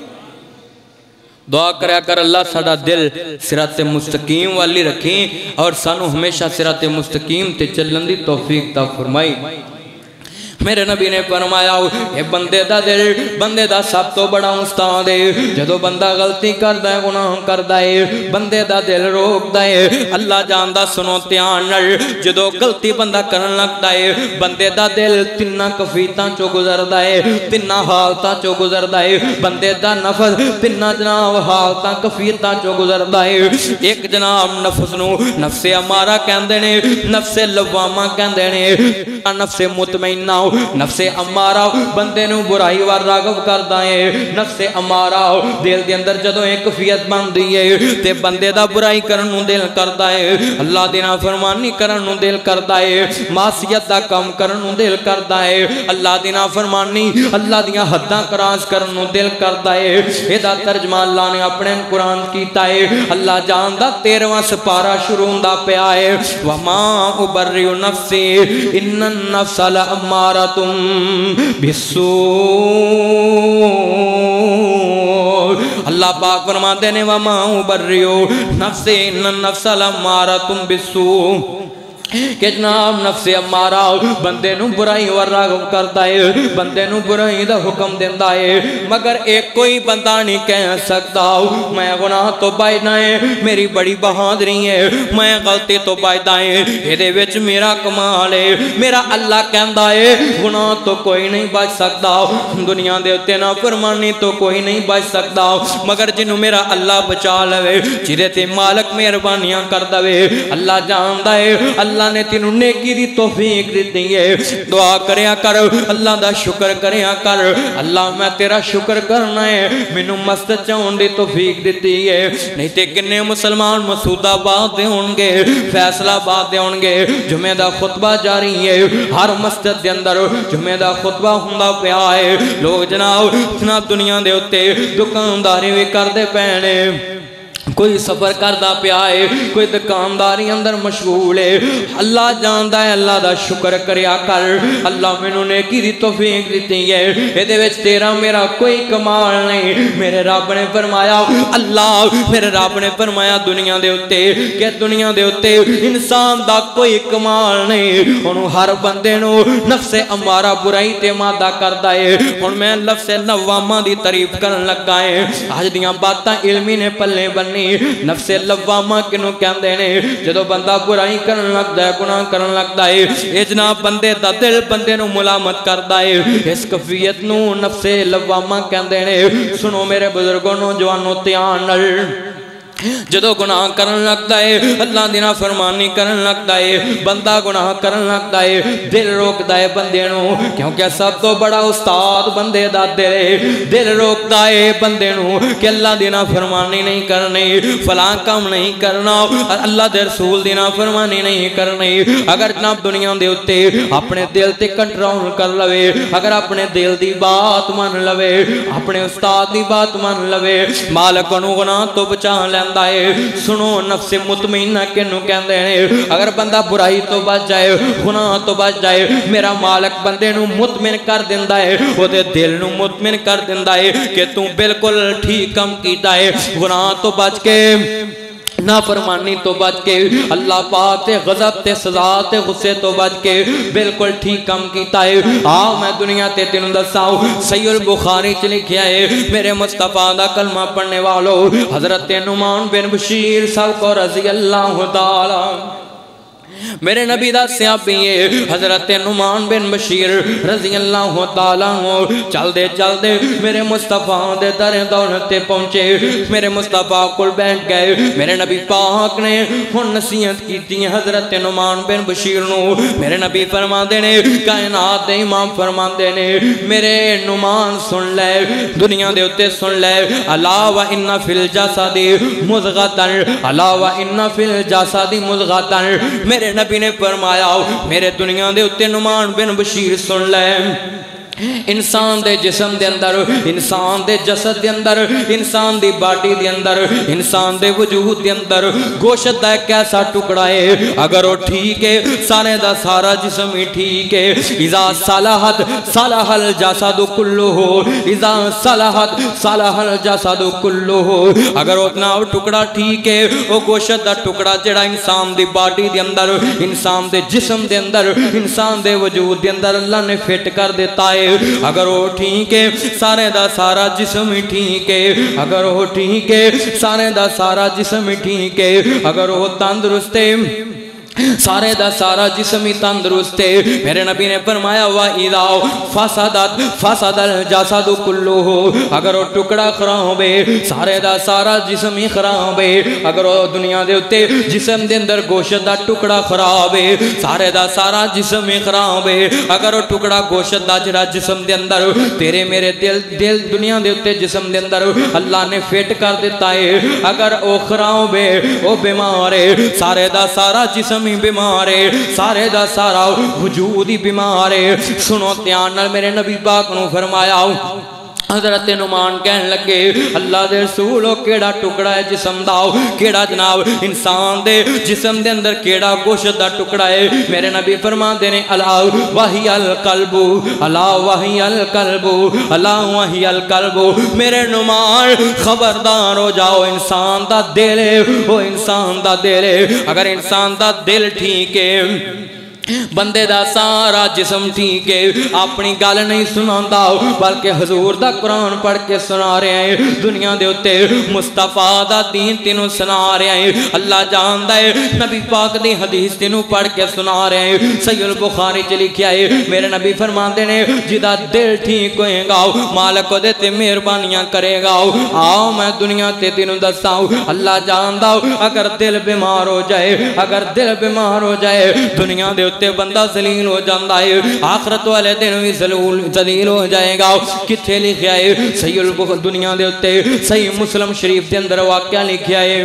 दुआ करया कर अल्लाह साडा दिल सिराते मुस्तकीम वाली रखे और सानू हमेशा सिराते मुस्तकीम ते चलने दी तौफीक ता फरमाई। मेरे नबी ने फरमाया ये बंदे दा दिल बंदे दा सब तो बड़ा उस्ताद है। जदों बंदा गलती करदा है गुनाह करदा है बंदे दा दिल रोकदा है। अल्लाह जानदा सुनो ध्यान नाल जदों गलती बंदा करन लगदा है बंदे दा दिल तिन्ना कफीतां चों गुजरदा है, तिन्ना हालतां चों गुजरदा है। बंदे दा नफस तिन्ना जनाब हालतां कफीतां चों गुजरदा है। एक जनाब नफस नू नफ्से अमारा कहंदे ने, नफ्से लवामा कहंदे ने, नफ्से मुतमइन्ना नफ्से अमारा बंदे नू बुराई वाल रागब करदा है। नफ्से अमारा दिल दे अंदर जदों एक कफियत बनदी है ते बंदे दा बुराई करन नू दिल करदा है, अल्लाह दी नाफरमानी करन नू दिल करदा है, मासियत दा काम करन नू दिल करदा है, अल्लाह दी नाफरमानी अल्लाह दियां हद्दां क्रॉस करन नू दिल करदा है। इहदा तर्जमा अल्लाह ने अपने कुरान कीता है। अल्लाह जानदा तेरहवां सपारा शुरू हुंदा पिया है वमा उबर्रिउ नफ्सी इन्नन नफ्सा लअम्मारा तुम बिस्सू। अल्लाह पाक फरमाते ने वमा उबर्रिउ नफ्से इन्नन नफ्सा लअम्मारा तुम बिस्सू कि जनाब नफ्से अमारा बंदे नू बुराई वर रागब करता है, बंदे नू बुराई दा हुक्म देंदा है, मगर एक कोई बंदा नहीं कह सकता मैं गुनाह तो बचना है, मेरी बड़ी बहादुरी है, मैं गलती तो बचदा है, इहदे विच मेरा कमाल है। मेरा अल्लाह कहंदा है गुनाह तो कोई नहीं बच सकता, दुनिया दे उत्ते ना फरमानी तो कोई नहीं बच सकता, मगर जिन्हों मेरा अल्लाह बचा लवे, जिहदे ते मालिक मेहरबानियां कर दवे, अल्लाह जानदा है अल्लाह ने तेनू नेकी दी तौफीक दी है। दुआ करया कर अल्लाह दा शुक्र करया कर, अल्लाह मैं तेरा शुक्र करना है मैनू मस्जिद च आउण दी तौफीक दी है। नहीं ते किन्ने मुसलमान मसूदाबाद दे होणगे, फैसलाबाद दे होणगे, जुमे दा खुतबा जारी है, हर मस्जिद दे अंदर जुमे दा खुतबा हुंदा पिया है। लोग जनाब जनाब दुनिया दे उत्ते दुकानदारी भी करदे पए ने, कोई सफर करदा पिया है, कोई दुकानदारी अंदर मशगूल है। अल्लाह जानदा है अल्लाह दा शुक्र करया कर, अल्लाह मैनू नेकी दी तौफीक दित्ती है, इहदे विच तेरा मेरा कोई कमाल नहीं। मेरे रब ने फरमाया अल्लाह मेरे रब ने फरमाया दुनिया दे उत्ते कि दुनिया दे उत्ते इंसान दा कोई कमाल नहीं, हुण हर बंदे नू नफ्से अमारा बुराई ते मादा करदा है। हुण मैं नफ्से लवामा दी तारीफ करन लगा है। अज दियां बातां इल्मी ने पल्ले बन्नी। नफ्से लवामा किनू कहंदे ने? जदों बंदा बुराई करन लगदा है, गुनाह करन लगदा है, इह जनाब बंदे दा दिल बंदे नू मुलामत करदा है, इस कफियत नू नफ्से लवामा कहंदे ने। सुनो मेरे बुजुर्गों नौजवानों ध्यान नाल, जदों गुनाह करन लगदा है, अल्लाह दी नाफरमानी करन लगदा है, बंदा गुनाह करन लगदा है, दिल रोकदा है बंदे नू, क्योंकि सब तो बड़ा उस्ताद बंदे दा दिल है। दिल रोकदा है बंदे नू कि अल्लाह दी नाफरमानी नहीं करनी, फलां काम नहीं करना, अल्लाह दे रसूल दी नाफरमानी नहीं करनी। अगर जनाब दुनिया दे उत्ते अपने दिल ते कंट्रोल कर लवे, अगर अपने दिल दी बात मान लवे, अपने उस्ताद दी बात मान लवे, मालिक नू गुनाह तो बचा लैंदा है। सुनो नफ्से मुतमइन्ना किनू कहंदे ने? अगर बंदा बुराई तो बच जाए, गुनाह तो बच जाए, मेरा मालिक बंदे नू मुतमिन कर दिंदा है, ओदे दिल नू मुतमिन कर दिंदा है कि तू बिल्कुल ठीक काम कीता है, गुनाह तो बच के نافرمانی تو بچ کے اللہ پاک تے غضب تے سزا تے غصے تو بچ کے بالکل ٹھیک کم کیتا ہے. آؤ میں دنیا تے تینوں دساؤں صحیح البخاری چ لکھیا ہے میرے مصطفیٰ دا کلمہ پڑھنے والو حضرت نعمان بن بشیر صاحب کو رضی اللہ تعالی میرے نبی دا صحابی ہے حضرت نعمان بن بشیر رضی اللہ تعالیٰ عنہ. چل دے چل دے میرے مصطفیٰ دے در دولت تے پہنچے میرے مصطفیٰ کل بیٹھ گئے. میرے نبی پاک نے ہن نصیحت کیتی حضرت نعمان بن بشیر نو. میرے نبی فرما دینے کائنات دے امام فرما دینے میرے نعمان سن لے دنیا دے اتے سن لے الا و ان فی الجسد مضغۃ الا و ان فی الجسد مضغۃ. میرے نبی نے فرمایا میرے دنیا دے اتے نعمان بن بشیر سن لے انسان دے جسم دے اندر انسان دے جسد دے اندر انسان دی باڈی دے اندر انسان دے وجود دے اندر گوشت دا ایک ایسا ٹکڑا ہے اگر وہ ٹھیک ہے سارے دا سارا جسم ہی ٹھیک ہے. اذا صلحت صلح الجسد کلہ اذا صلحت صلح الجسد کلہ. اگر اتنا وہ ٹکڑا ٹھیک ہے وہ گوشت دا ٹکڑا جڑا انسان دی باڈی دے اندر انسان دے جسم دے اندر انسان دے وجود دے اندر اللہ نے فٹ کر دیتا ہے اگر وہ ٹھیک ہے سارے دا سارا جسم ہی ٹھیک ہے. اگر وہ ٹھیک ہے سارے دا سارا جسم ہی ٹھیک ہے. اگر وہ تندرست ہے سارے دا سارا جسمی تندرست ہے. میرے نبی نے فرمایا وَإِذَا فَسَدَتْ فَسَدَ الْجَسَدُ كُلُّهُ. اگر وہ ٹکڑا خراب ہے سارے دا سارا جسمی خراب ہے. اگر وہ دنیا دے اتے جسم دے اندر گوشت دا ٹکڑا خراب ہے سارے دا سارا جسمی خراب ہے. اگر وہ ٹکڑا گوشت دا جڑا جسم دے اندر تیرے میرے دل دل دنیا دے اتے جسم دے اندر اللہ نے فٹ کر دیتا ہے اگر وہ خراب ہے وہ بیمار ہے سارے دا سارا جسم بیمار ہے سارے دا سارا وجود ہی بیمار ہے. سنو دھیان نال میرے نبی پاک نو فرمایا حضرت نعمان کہن لگے اللہ دے رسولو کیڑا ٹکڑا ہے جسم داؤ کیڑا جناب انسان دے جسم دے اندر کیڑا گوشت دا ٹکڑا ہے. میرے نبی فرما دینے الا وحی القلب الا وحی القلب الا وحی القلب. میرے نعمان خبردار ہو جاؤ انسان دا دل ہے وہ انسان دا دل ہے. اگر انسان دا دل ٹھیک ہے بندے دا سارا جسم ٹھیک ہے. اپنی گل نہیں سناندا بلکہ حضور دا قرآن پڑھ کے سنا رہے ہیں دنیا دے اتے مصطفیٰ دا دین تینوں سنا رہے ہیں. اللہ جاندا ہے نبی پاک دی حدیث تینوں پڑھ کے سنا رہے ہیں. صحیح البخاری چ لکھیا ہے میرے نبی فرماندے نے جدا دل ٹھیک ہوئے گا مالک دے تے مہربانیاں کرے گا. آؤ میں دنیا تے تینوں دساؤں اللہ جاندا اگر دل بیمار ہو جائے اگر دل بیمار ہو جائے دنیا دے تے بندہ ذلیل ہو جاندہ ہے آخرت والے دن بھی ذلیل ہو جائے گا. کتھے لکھیا ہے صحیح البخاری دنیا دے تے صحیح مسلم شریف دے اندر واقعہ لکھیا ہے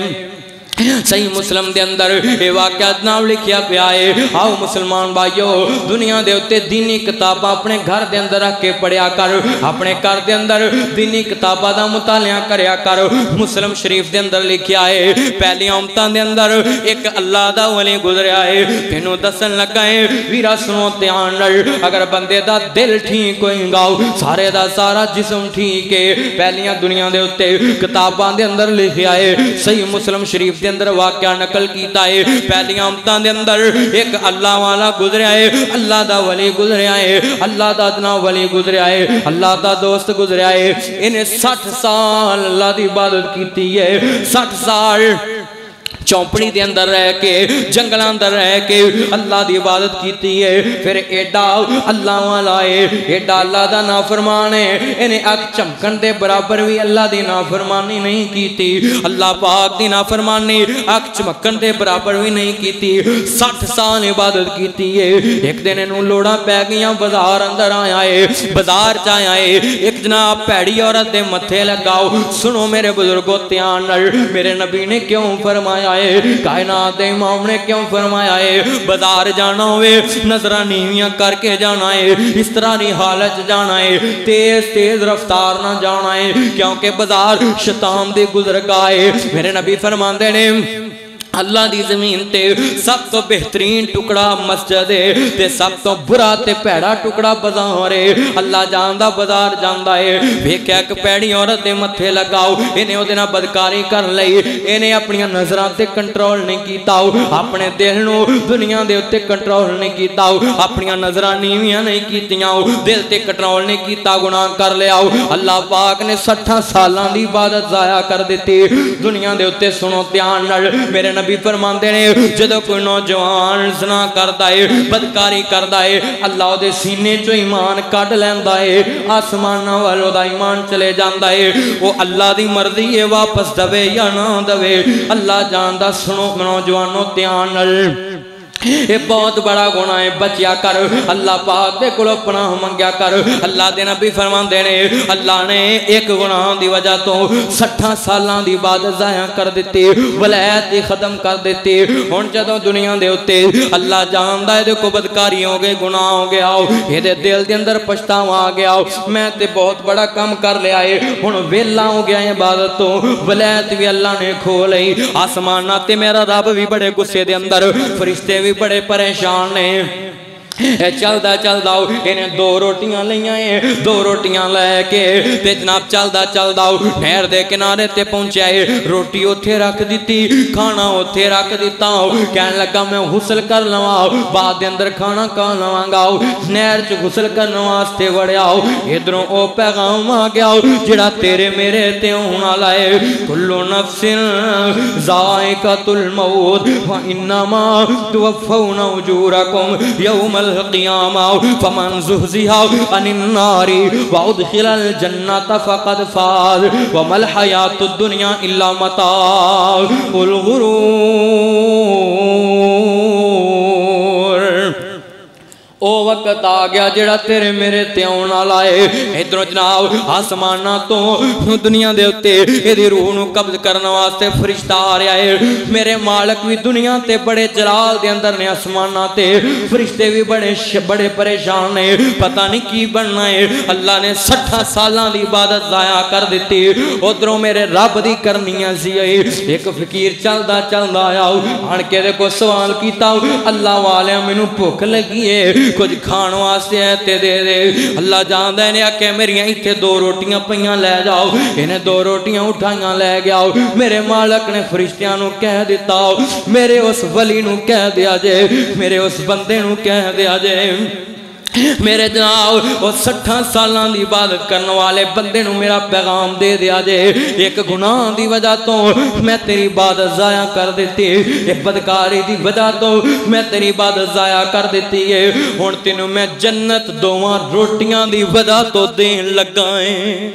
صحیح مسلم دے اندر اے واقعات نام لکھیا پیا ہے. آؤ مسلمان بھائیو دنیا دے اتے دینی کتاباں اپنے گھر دے اندر رکھ کے پڑھیا کر اپنے گھر دے اندر دینی کتاباں دا مطالعہ کریا کر. مسلم شریف دے اندر لکھیا ہے پہلی امتاں دے اندر ایک اللہ دا ولی گزریا ہے تینوں دسن لگا ہے ویرا سنو دھیان نال اگر بندے دا دل ٹھیک ہوئے گا سارے دا سارا جسم ٹھیک ہے. پہلیاں دنیا دے اتے کتاباں دے اندر لکھیا ہے صحیح مسلم شریف دے اندر واقعہ نقل کیتا ہے پہلی آمتان دے اندر ایک اللہ والا گزریا ہے اللہ دا ولی گزریا ہے اللہ دا ادنا ولی گزریا ہے اللہ دا دوست گزریا ہے. انہیں سٹھ سال اللہ دی عبادت کیتی ہے سٹھ سال چوپڑی دے اندر رہ کے جنگل اندر رہ کے اللہ دی عبادت کیتی ہے. پھر ایڈا اللہ والا ہے ایڈا اللہ دا نافرمان ہے انہیں اک چمکن دے برابر بھی اللہ دی نافرمانی نہیں کیتی. اللہ پاک دی نافرمانی اک چمکن دے برابر بھی نہیں کیتی. سٹھ سال عبادت کیتی ہے. ایک دن انہوں لوڑا پہ گیاں بازار اندر آیا ہے بازار چاہیا ہے ایک جناب پیڑی عورت دے متھے لگاؤ. سنو میرے بزرگوں تیان نر میرے نبی نے کیوں فرمایا کائنات امام نے کیوں فرمایا ہے بازار جانا ہوئے نظرہ نیویاں کر کے جانا ہے اس طرح نہیں حالت جانا ہے تیز تیز رفتار نہ جانا ہے کیونکہ بازار شیطان دے گزر گائے. میرے نبی فرماندے نے اللہ دی زمین تے سب تو بہترین ٹکڑا مسجد ہے تے سب تو برا تے پیڑا ٹکڑا بازار ہے اللہ جاندا بازار جاندا ہے ویکھیا کہ پیڑی عورت دے متھے لگاؤ انہیں اودے نال بدکاری کر لئی انہیں اپنی نظراں تے کنٹرول نہیں کیتا اپنے دل نو دنیا دے اوتے کنٹرول نہیں کیتا اپنی نظراں نیویاں نہیں کیتیاں دل تے کنٹرول نہیں کیتا گناہ کر لیا اللہ پاک نے سٹھاں سالاں دی عبادت ضائع کر دتی دنیا دے اوتے سنو دھیان نال میرے نبی فرماندے نے جدوں کوئی نوجوان زنا کردا ہے بدکاری کردا ہے اللہ دے سینے چوں ایمان کڈ لیندا ہے آسماناں والوں دا ایمان چلے جاندا ہے وہ اللہ دی مرضی ہے واپس دوے یا نہ دوے اللہ جاندا سنو نوجوانوں دھیان نال یہ بہت بڑا گناہ ہے بچیا کر اللہ پاک دے کولوں پناہ منگیا کر اللہ دے نبی فرماندے نے اللہ نے ایک گناہ دی وجہ تو سٹھاں سالاں دی عبادت ضائع کر دتی ولایت دی ختم کر دتی ہن جدوں دنیا دے اوتے اللہ جاندا ہے دے کو بدکاری ہو گئے گناہ ہو گیا اے دے دل دے اندر پچھتاوا آ گیا میں تے بہت بڑا کام کر لیا ہے ہن ویلا ہو گیا عبادت تو ولایت بھی اللہ نے کھو لئی آسماناں تے میرا رب بھی بڑے غصے دے اندر فرشتے بھی بڑے پریشان نے اے چلدا چلدا انہیں دو روٹیاں لیاں ہیں دو روٹیاں لے کے تے جناب چلدا چلدا نہر دے کنارے تے پہنچیا ہے روٹی اوتھے رکھ دتی کھانا اوتھے رکھ دتا کہن لگا میں غسل کر لواں بعد دے اندر کھانا کھا لواں گا نہر چ غسل کرن واسطے وڑیا ادھروں او پیغام آ گیا جڑا تیرے میرے تے ہون والا ہے کل نفس ذائقۃ الموت وانما توفون اجورکم یوم القیامہ فمن زحزح عن النار وادخل الجنة فقد فاز وما الحیاۃ الدنیا الا متاع الغرور او وقت آ گیا جڑا تیرے میرے تے آن والا ہے ادھروں جناب آسماناں تو دنیا دے اوتے ایدی روح نو قبض کرنے واسطے فرشتہ آ رہا ہے میرے مالک بھی دنیا تے بڑے جلال دے اندر نے آسماناں تے فرشتے بھی بڑے بڑے پریشان ہیں پتہ نہیں کی بننا ہے اللہ نے سٹھاں سالاں دی عبادت ضائع کر دتی ادھروں میرے رب دی کرنیاں سی ایک فقیر چلدا چلدا آیا آن کے دے کو سوال کیتا اللہ والے مینوں بھوک لگی ہے کچھ کھان واسطے ہے تے دے دے اللہ جاندا ہے نے آکھے میری ایتھے دو روٹیاں پئیاں لے جاؤ انہیں دو روٹیاں اٹھائیاں لے گیا میرے مالک نے فرشتیاں نو کہہ دیتا میرے اس ولی نو کہہ دیا جے میرے اس بندے نو کہہ دیا جے میرے جناب وہ سٹھاں سالاں دی عبادت کرنے والے بندے نو میرا پیغام دے دیا جے ایک گناہ دی وجہ تو میں تیری عبادت ضائع کر دیتی ایک بدکاری دی وجہ تو میں تیری عبادت ضائع کر دیتی ہے ہن تینوں میں جنت دوواں روٹیاں دی وجہ تو دین لگائیں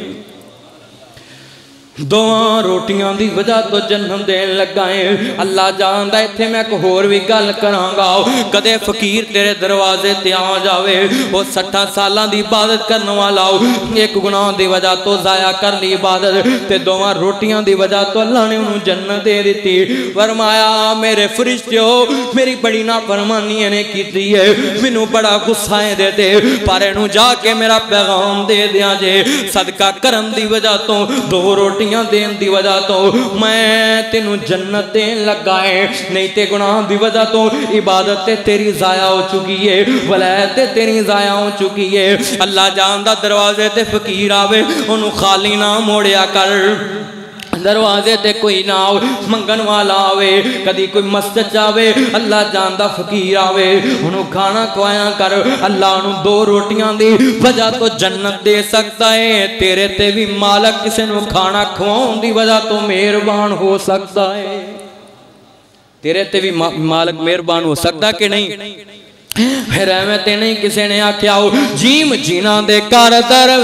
دوہاں روٹیاں دی وجہ تو جنم دین لگائیں اللہ جاندا ہے ایتھے میں ایک ہور بھی گل کراں گا کدے فقیر تیرے دروازے تے آ جاوے وہ سٹھاں سالاں دی عبادت کرنے والا ایک گناہ دی وجہ تو ضائع کر لی عبادت تے دوہاں روٹیاں دی وجہ تو اللہ نے انہوں جنت دے دیتی فرمایا میرے فرشتیو میری بڑی نافرمانی نے کیتی ہے مینوں بڑا غصہ دے دے پر انہوں جا کے میرا پیغام دے دیا جے صدقہ کرم دی وجہ تو دو روٹیاں دین دی وجہ تو میں تینوں جنت دین لگائے نہیں تے گناہ دی وجہ تو عبادت تیری ضائع ہو چکی ہے ولایت تیری ضائع ہو چکی ہے اللہ جاندا دروازے تے فقیر آوے انہوں خالی نہ موڑیا کر دروازے تے کوئی نہ آوے منگن والا آوے کدی کوئی مسجد جاوے اللہ جاندا فقیر آوے انہوں کھانا کھوایا کر اللہ انہوں دو روٹیاں دی وجہ تو جنت دے سکتا ہے تیرے تے بھی مالک کسے نو کھانا کھواؤں دی وجہ تو مہربان ہو سکتا ہے تیرے تے بھی مالک مہربان ہو سکتا کہ نہیں رحمتیں نہیں کسے نے آکھیا ہو جیم جینا دے کار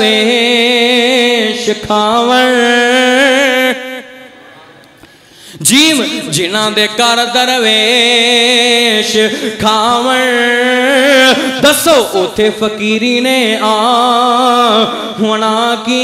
درویش کھاون جیم جینا دے کار درویش کھاون دسو اوتھے فقیری نے آ ہونا کی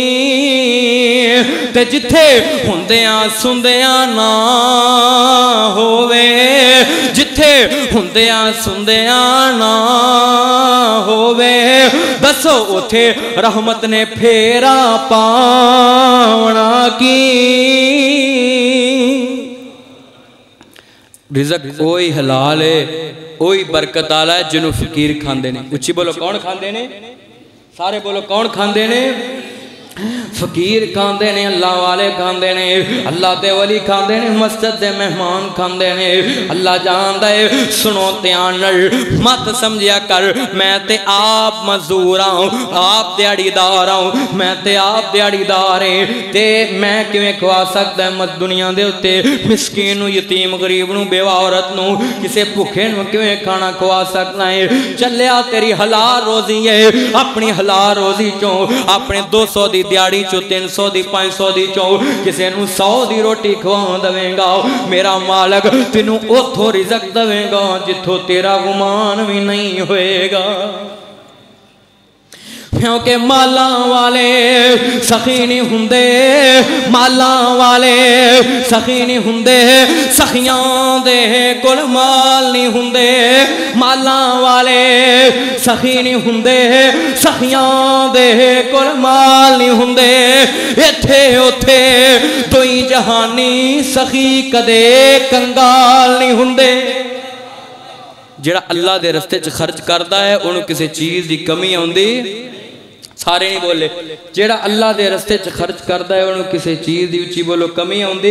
تے جتھے ہوندیاں سندیاں نہ ہووے جتھے ہوندیاں سندیاں نہ ہووے دسو اوتھے رحمت نے پھیرا پاونا کی رزق وہی حلال ہے وہی برکت والا ہے جنہوں فقیر کھاندے نے. اچھی بولو کون کھاندے نے؟ سارے بولو کون کھاندے نے؟ فقیر کھاندے نے، اللہ والے کھاندے نے، اللہ دے ولی کھاندے نے، مسجد دے مہمان کھاندے نے. اللہ جاندا ہے. سنو دھیان نال مت سمجھیا کر میں تے آپ مزدور ہوں، آپ دیہڑی دار ہوں، میں تے آپ دیہڑی دار ہیں تے میں کیویں کھوا سکدا ہے مت دنیا دے اوتے مسکین نو، یتیم غریب نو، بیوہ عورت نو، کسے بھوکے نو کیویں کھانا کھوا سکنا ہے؟ چلیا تیری حلال روزی ہے، اپنی حلال روزی چوں اپنے دو سو دی دیاڑی چو، تین سو دی، پانچ سو دی چو کسے نو سو دی روٹی کھوا دویں گا. میرا مالک تینوں اوتھوں رزق دویں گا جتھوں تیرا گمان بھی نہیں ہوئے گا. کیونکہ مالاں والے سخی نہیں ہوندے، مالاں والے سخی نہیں ہوندے، سخیاں دے کول مال نہیں ہوندے. مالاں والے سخی نہیں ہوندے، سخیاں دے کول مال نہیں ہوندے. ایتھے اوتھے دوئی جہانی سخی کدے کنگال نہیں ہوندے. جڑا اللہ دے رستے چ خرچ کردا ہے انہوں کسی چیز دی کمی ہوندی. سارے نہیں بولے. جیڑا اللہ دے رستے چ خرچ کردا ہے انہوں کسی چیز دی اچھی بولو کمی ہوندی.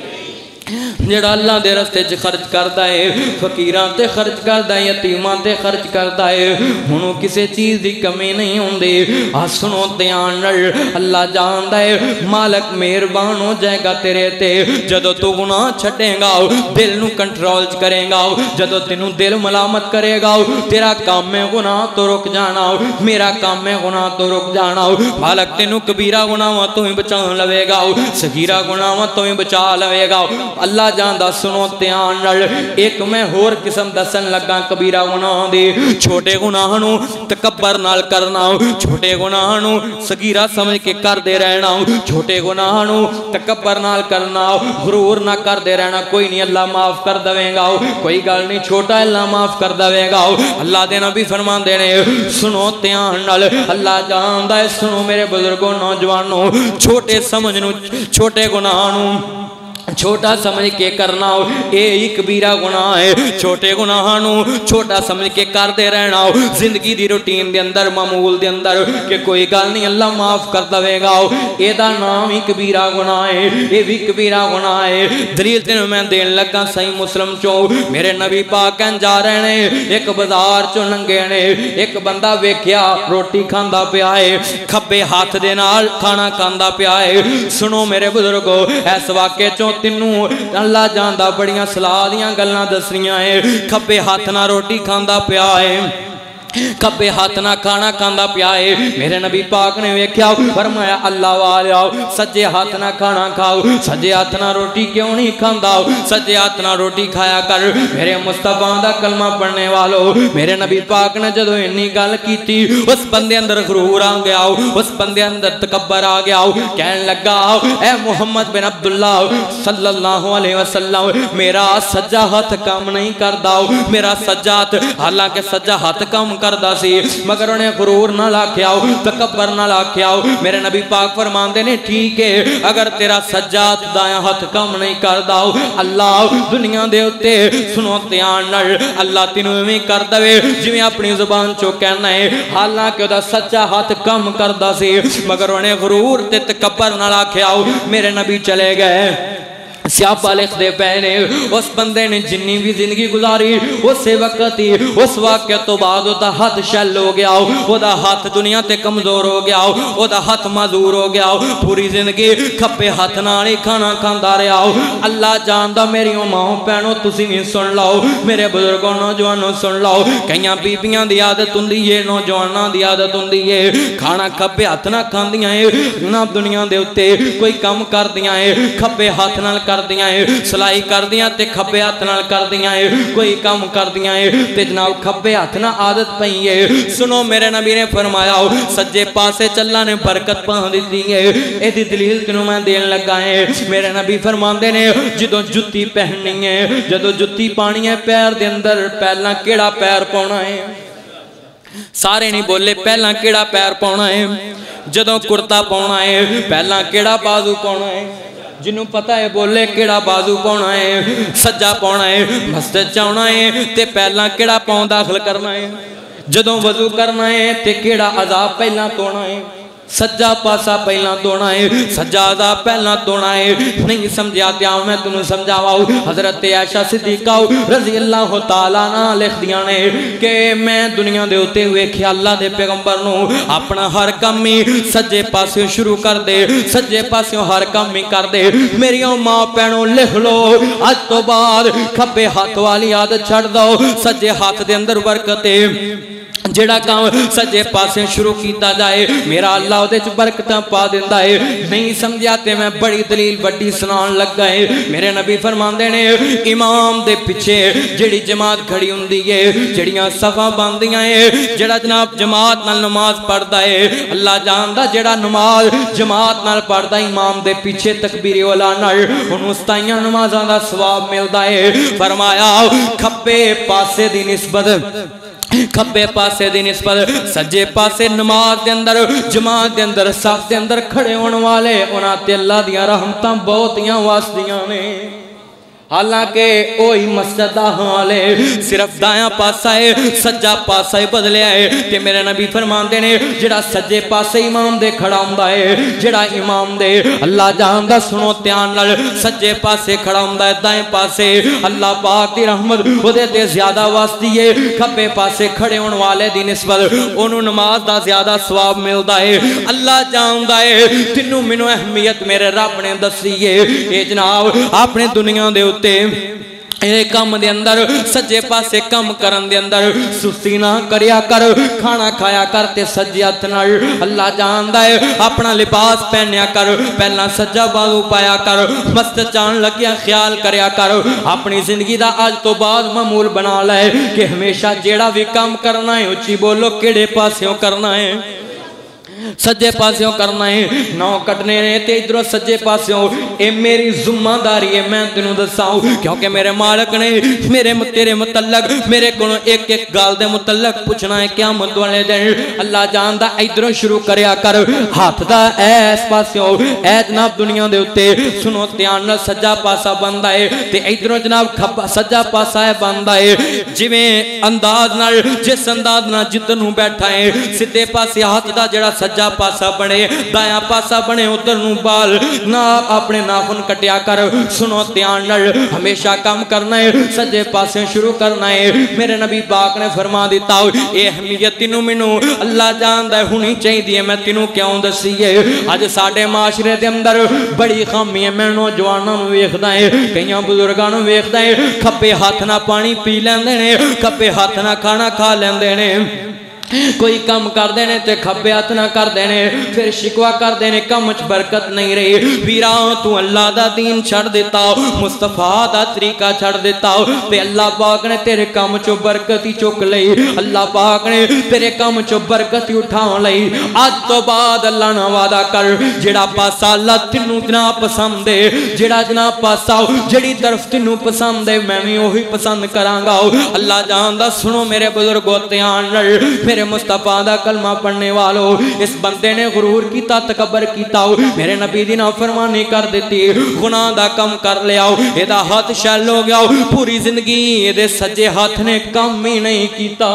جیڑا اللہ دے رستے چ خرچ کردا ہے فقیراں تے خرچ کردا ہے، یتیماں تے خرچ کردا ہے، انہوں کسی چیز دی کمی نہیں ہوندی. آ سنو دھیان نال اللہ جاندا ہے مالک مہربان ہو جائے گا تیرے تے جدو تو گناہ چھڈے گا، دل نو کنٹرول کرے گا. جدو تینوں دل ملامت کرے گا تیرا کام میں گناہ تو رک جانا، میرا کام میں گناہ تو رک جانا. مالک تینوں کبیرہ گناہاں تو ہی بچا لوے گا، صغیرہ گناہاں تو ہی بچا لوے گا. اللہ جاندہ. سنو دھیان نال ایک میں ہور قسم دسن لگا کبیرہ گناہ دی. چھوٹے گناہ نو تکبر نال کرنا، چھوٹے گناہ نو صغیرہ سمجھ کے کر دے رہنا، چھوٹے گناہ نو تکبر نال کرنا، غرور نہ کر دے رہنا. کوئی نہیں اللہ معاف کر دوے گا، کوئی گل نہیں چھوٹا اللہ معاف کر دوے گا. اللہ دے نبی فرمان دے نے. سنو دھیان نال اللہ جاندا ہے. سنو میرے بزرگوں نوجوانوں، چھوٹے سمجھ نو، چھوٹے گناہ نو چھوٹا سمجھ کے کرنا اے ایک کبیرہ گناہ ہے. چھوٹے گناہ نو چھوٹا سمجھ کے کر دے رہنا زندگی دی روٹین دے اندر، معمول دے اندر کہ کوئی گل نہیں اللہ معاف کر دوے گا. اے دا نام ہی کبیرہ گناہ ہے، اے بھی کبیرہ گناہ ہے. دلیل تینوں میں دین لگا صحیح مسلم چوں. میرے نبی پاک کہن جا رہے نے ایک بازار چوں لنگے نے، ایک بندہ ویکھیا روٹی کھاندا پیا ہے، کھبے ہاتھ دے نال کھانا کھاندا پیا ہے. سنو میرے بزرگو اس واقعے چوں تینوں اللہ جاندا بڑیاں صلاح دیاں گلاں دسنیاں ہے. کھبے ہاتھ نال روٹی کھاندا پیا ہے، کھبے ہاتھ نہ کھانا کھاندا پیا ہے. میرے نبی پاک نے ویکھیا فرمایا اللہ والیاؤ سجے ہاتھ نہ کھانا کھاؤ، سجے ہاتھ نہ روٹی کیوں نہیں کھاندا، سجے ہاتھ نہ روٹی کھایا کر. میرے مصطفیٰ دا کلمہ پڑھنے والو، میرے نبی پاک نے جدو انی گل کیتی اس بندے اندر غرور آ گیا، اس بندے اندر تکبر آ گیا. کہنے لگا اے محمد بن عبداللہ صلی اللہ علیہ وسلم میرا سجا ہاتھ کام نہیں کردا، میرا سجا ہاتھ، حالانکہ سجا ہاتھ کام کردا سی مگر انہیں غرور نہ لاکھیاؤ، تکبر نہ لاکھیاؤ. میرے نبی پاک فرماندے نے ٹھیک ہے اگر تیرا سجاد دایاں ہاتھ کم نہیں کردا اللہ دنیا دے اتے سنو دھیان نال اللہ تینوں میں کر دوے جویں اپنی زبان چو کہنا ہے. حالانکہ دا سچا ہاتھ کم کردا سی مگر انہیں غرور تے تکبر نہ لاکھیاؤ. میرے نبی چلے گئے، سیابہ لکھ دے پہنے. اس بندے نے جنی بھی زندگی گزاری اسے وقت ہی اس واقعہ تو بعد وہ دا ہاتھ شل ہو گیا، وہ دا ہاتھ دنیا تے کمزور ہو گیا، وہ دا ہاتھ معذور ہو گیا. پوری زندگی کھپے ہاتھ نال ہی کھانا کھاندا رہا. اللہ جاندا میری ماں بہنوں تسی بھی سن لو، میرے بزرگوں نوجوانوں سن لو. کئیاں بیبیاں دی عادت ہوندی ہے، نوجواناں دی عادت ہوندی ہے کھانا کھپے ہاتھ نال کھاندیاں اے. نہ دنیا دے اوتے کوئی کم کردیاں اے کھپے ہاتھ نال کر دیاں ہے، سلائی کر دیاں تے کھبے ہاتھ نال کر دیاں ہے، کوئی کام کر دیاں ہے تے جناب کھبے ہاتھ نال عادت پئی ہے. سنو میرے نبی نے فرمایا سجے پاسے چلنا نے برکت پا دیتی ہے. اے دی دلیل تینوں میں دین لگا ہے. میرے نبی فرماندے نے جدوں جُتی پہننی ہے، جدوں جُتی پانی ہے پیر دے اندر پہلا کیڑا پیر پاؤنا ہے؟ سارے نہیں بولے پہلا کیڑا پیر پاؤنا ہے؟ جدوں کرتا پاؤنا ہے پہلا کیڑا بازو پاؤنا ہے؟ جنوں پتہ ہے بولے کیڑا بازو پاؤنا ہے سجا پاؤنا ہے مسجد چاہنا ہے تے پہلا کیڑا پاؤں داخل کرنا ہے جدوں وضو کرنا ہے تے کیڑا عذاب پہلا توڑنا ہے سجا پاسا پہلا توڑنا ہے سجا عذاب پہلا توڑنا ہے نہیں سمجھا تیا میں تنوں سمجھاواؤ حضرت عائشہ صدیقہ رضی اللہ تعالیٰ نہ لکھ دیا نے کہ میں دنیا دے ہوتے ہوئے کہ اللہ دے پیغمبر نو اپنا ہر کام ہی سجے پاسے شروع کر دے سجے پاسے ہر کام ہی کر دے میری ماں پہنوں لکھ لو آج تو بعد کھبے ہاتھ والی عادت چھڑ دو سجے ہاتھ دے اندر برکتے جڑا کام سجے پاسے شروع کیتا جائے میرا اللہ دے چ برکتاں پا دیندا ہے نہیں سمجھاتے میں بڑی دلیل بڑی سنان لگ گئے میرے نبی فرماندے نے امام دے پیچھے جڑی جماعت کھڑی ہوندی ہے جڑیاں صفاں باندیاں ہے جڑا جناب جماعت نال نماز پڑھدا ہے اللہ جاندا جڑا نماز جماعت نال پڑھدا امام دے پیچھے تکبیر اولا نال اونوں ستائیاں نمازاں دا ثواب ملدا ہے فرمایا کھبے پاسے دی نسبت کھبے پاسے دی نسبت سجے پاسے نماز دے اندر جماعت دے اندر صف دے اندر کھڑے ہون والے انہاں تے اللہ دیاں رحمتاں بہتیاں واسدیاں نے حالانکہ اوہی مسجد دا حال ہے صرف دایاں پاسا ہے سجا پاسا ہی بدلیا ہے کہ میرے نبی فرماندے نے جڑا سجے پاسے امام دے کھڑا ہوندا ہے جڑا امام دے اللہ جاندا سنو دھیان نال سجے پاسے کھڑا ہوندا ہے دائیں پاسے اللہ پاک دی رحمت اودے تے زیادہ واسطی ہے کھبے پاسے کھڑے ہون والے دی نسبت اونوں نماز دا زیادہ ثواب ملدا ہے اللہ جاندا ہے تینوں مینوں اہمیت میرے رب نے دسی ہے اے جناب اپنے دنیا دے اے کام دے اندر سجے پاسے کام کرن دے اندر سستی نہ کریا کر کھانا کھایا کر تے سجے ہتھ نال اللہ جاندا ہے اپنا لباس پہنیا کر پہلا سجا بازو پایا کر مسجد جان لگیا خیال کریا کر اپنی زندگی دا آج تو بعد معمول بنا لے کہ ہمیشہ جیڑا بھی کام کرنا ہے اچھی بولو کیڑے پاسیوں کرنا ہے سجے پاسیوں کرنا ہے نو کٹنے نے تے ادھروں سجے پاسیوں اے میری ذمہ داری ہے میں تینوں دساؤں کیونکہ میرے مالک نے میرے تیرے متعلق میرے کو ایک ایک گال دے متعلق پوچھنا ہے قیامت والے دن اللہ جاندا ادھروں شروع کریا کر ہاتھ دا ایس پاسیوں اے جناب دنیا دے اوتے سنو دھیان نال سجا پاسا بندا ہے تے ادھروں جناب کھبا سجا پاسا ہے بندا ہے جویں انداز نال جس انداز نال جتنوں بیٹھا ہے سیدھے پاسے ہاتھ دا جڑا سجا پاسا بنے دایاں پاسا بنے ادھر نو بال نہ اپنے ناخن کٹیا کر سنو دھیان نال ہمیشہ کام کرنا ہے سجے پاسے شروع کرنا ہے میرے نبی پاک نے فرما دیتا اے اہمیت تینوں مینوں اللہ جاندا ہے ہونی چاہیے میں تینوں کیوں دسی ہے اج ساڈے معاشرے دے اندر بڑی خامی ہے میں نوجواناں نوں ویکھدا ہے کئیاں بزرگاں نوں ویکھدا ہے کھبے ہاتھ نال پانی پی لیندے نے کھبے ہاتھ نال کھانا کھا لیندے نے کوئی کام کر دینے تے کھبے ہاتھ نہ کر دینے پھر شکوا کر دینے کامچ برکت نہیں رہی ویران تو اللہ دا دین چھڑ دیتا مصطفیٰ دا طریقہ چھڑ دیتا تے اللہ پاک نے تیرے کامچو برکتی چک لئی اللہ پاک نے تیرے کامچو برکتی اٹھاؤں لئی آج تو بعد اللہ نہ وعدہ کر جڑا پاسا اللہ تینوں جناب پسند دے جڑا جناب پاسا جڑی طرف تینوں پسند دے میں بھی وہی پسند کرانگا اللہ جاندا سنو میرے بزرگو تیان لڑ میرے مصطفیٰ دا کلمہ پڑھنے والو اس بندے نے غرور کیتا تکبر کیتا میرے نبی دی نافرمانی کر دیتی گناہ دا کم کر لیا اے دا ہاتھ شل ہو گیا پوری زندگی اے دے سجے ہاتھ نے کم ہی نہیں کیتا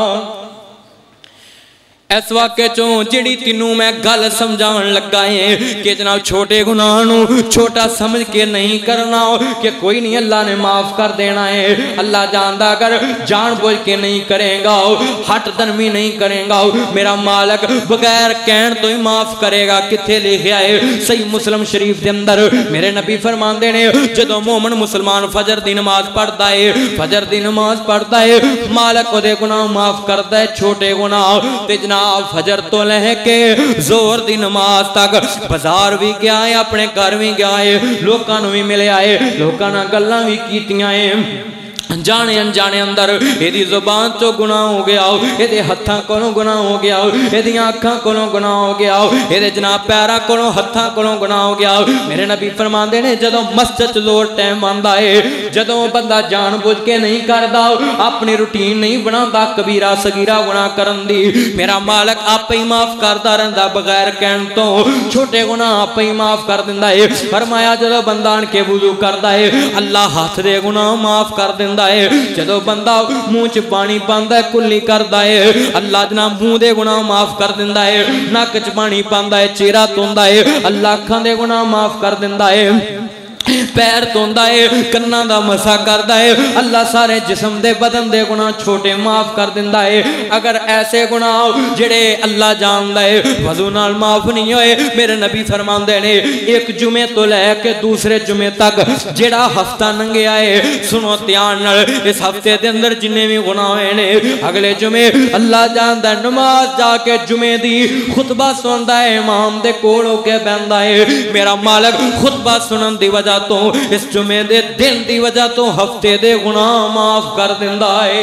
اس واقعے چوں جڑی تینوں میں گل سمجھان لگا ہے کہ جناب چھوٹے گناہ نو چھوٹا سمجھ کے نہیں کرنا کہ کوئی نہیں اللہ نے معاف کر دینا ہے اللہ جاندا اگر جان بوجھ کے نہیں کرے گا ہٹ درمی نہیں کرے گا میرا مالک بغیر کہن تو ہی معاف کرے گا کتھے لکھیا ہے صحیح مسلم شریف دے اندر میرے نبی فرماندے نے جدوں مومن مسلمان فجر دی نماز پڑھدا ہے فجر دی نماز پڑھدا ہے مالک اودے گناہ معاف کردا ہے چھوٹے گناہ تے فجر تو لے کے زور دی نماز تک بازار بھی گیا ہے اپنے گھر بھی گیا ہے لوکاں نوں بھی ملے آئے لوکاں نال گلاں بھی کیتیاں ہیں जाने अनजाने अंदर एदी जुबान तो गुनाह हो गया, एदे हत्थां कोलों गुनाह हो गया, एदियां अखां कोलों गुनाह हो गया, एदे जनाब पैरां कोलों हत्थां कोलों गुनाह हो गया। मेरे नबी फरमांदे ने जदों मस्जिद च लोड़ टाइम आंदा है, जदों बंदा जान बुझ के नहीं करदा, अपनी रूटीन नहीं बनांदा कबीरा सगीरा गुनाह करन दी, मेरा मालक आपे ही माफ करदा रहिंदा बगैर कहण तो, छोटे गुनाह आपे ही माफ कर दिंदा है। फरमाया जदों बंदा आण के वुजू करदा है, अल्लाह हथ दे गुनाह माफ कर दिंदा है। जदों बंदा मुंह च पानी पांदा है, कुल्ली करदा है, अल्लाह जनाब मुंह दे गुनाह माफ कर दिंदा है। नक च पानी पांदा है, चेहरा धोंदा है, अल्लाह अखां दे गुनाह माफ कर दिंदा है। पैर धोंदा है, कन्नां दा मसा करदा है, अल्लाह सारे जिस्म दे बदन दे गुनाह छोटे माफ कर दिंदा है। अगर ऐसे गुनाह जेड़े अल्लाह जानदा है वजू नाल माफ नहीं होए, मेरे नबी फरमांदे ने एक जुमे तो लैके दूसरे जुमे तक जेड़ा हफ्ता लंघिया है, सुनो ध्यान नाल, इस हफ्ते दे अंदर जिन्ने भी गुनाह होए ने, अगले जुमे अल्लाह जानदा है नमाज जाके जुमे दी खुतबा सुनदा है, इमाम दे कोल होके बैठदा है, मेरा मालिक खुतबा सुनन दी वजह तो इस जुमे दे दिन दी वजह तो हफ्ते दे गुनाह माफ कर दिंदा है।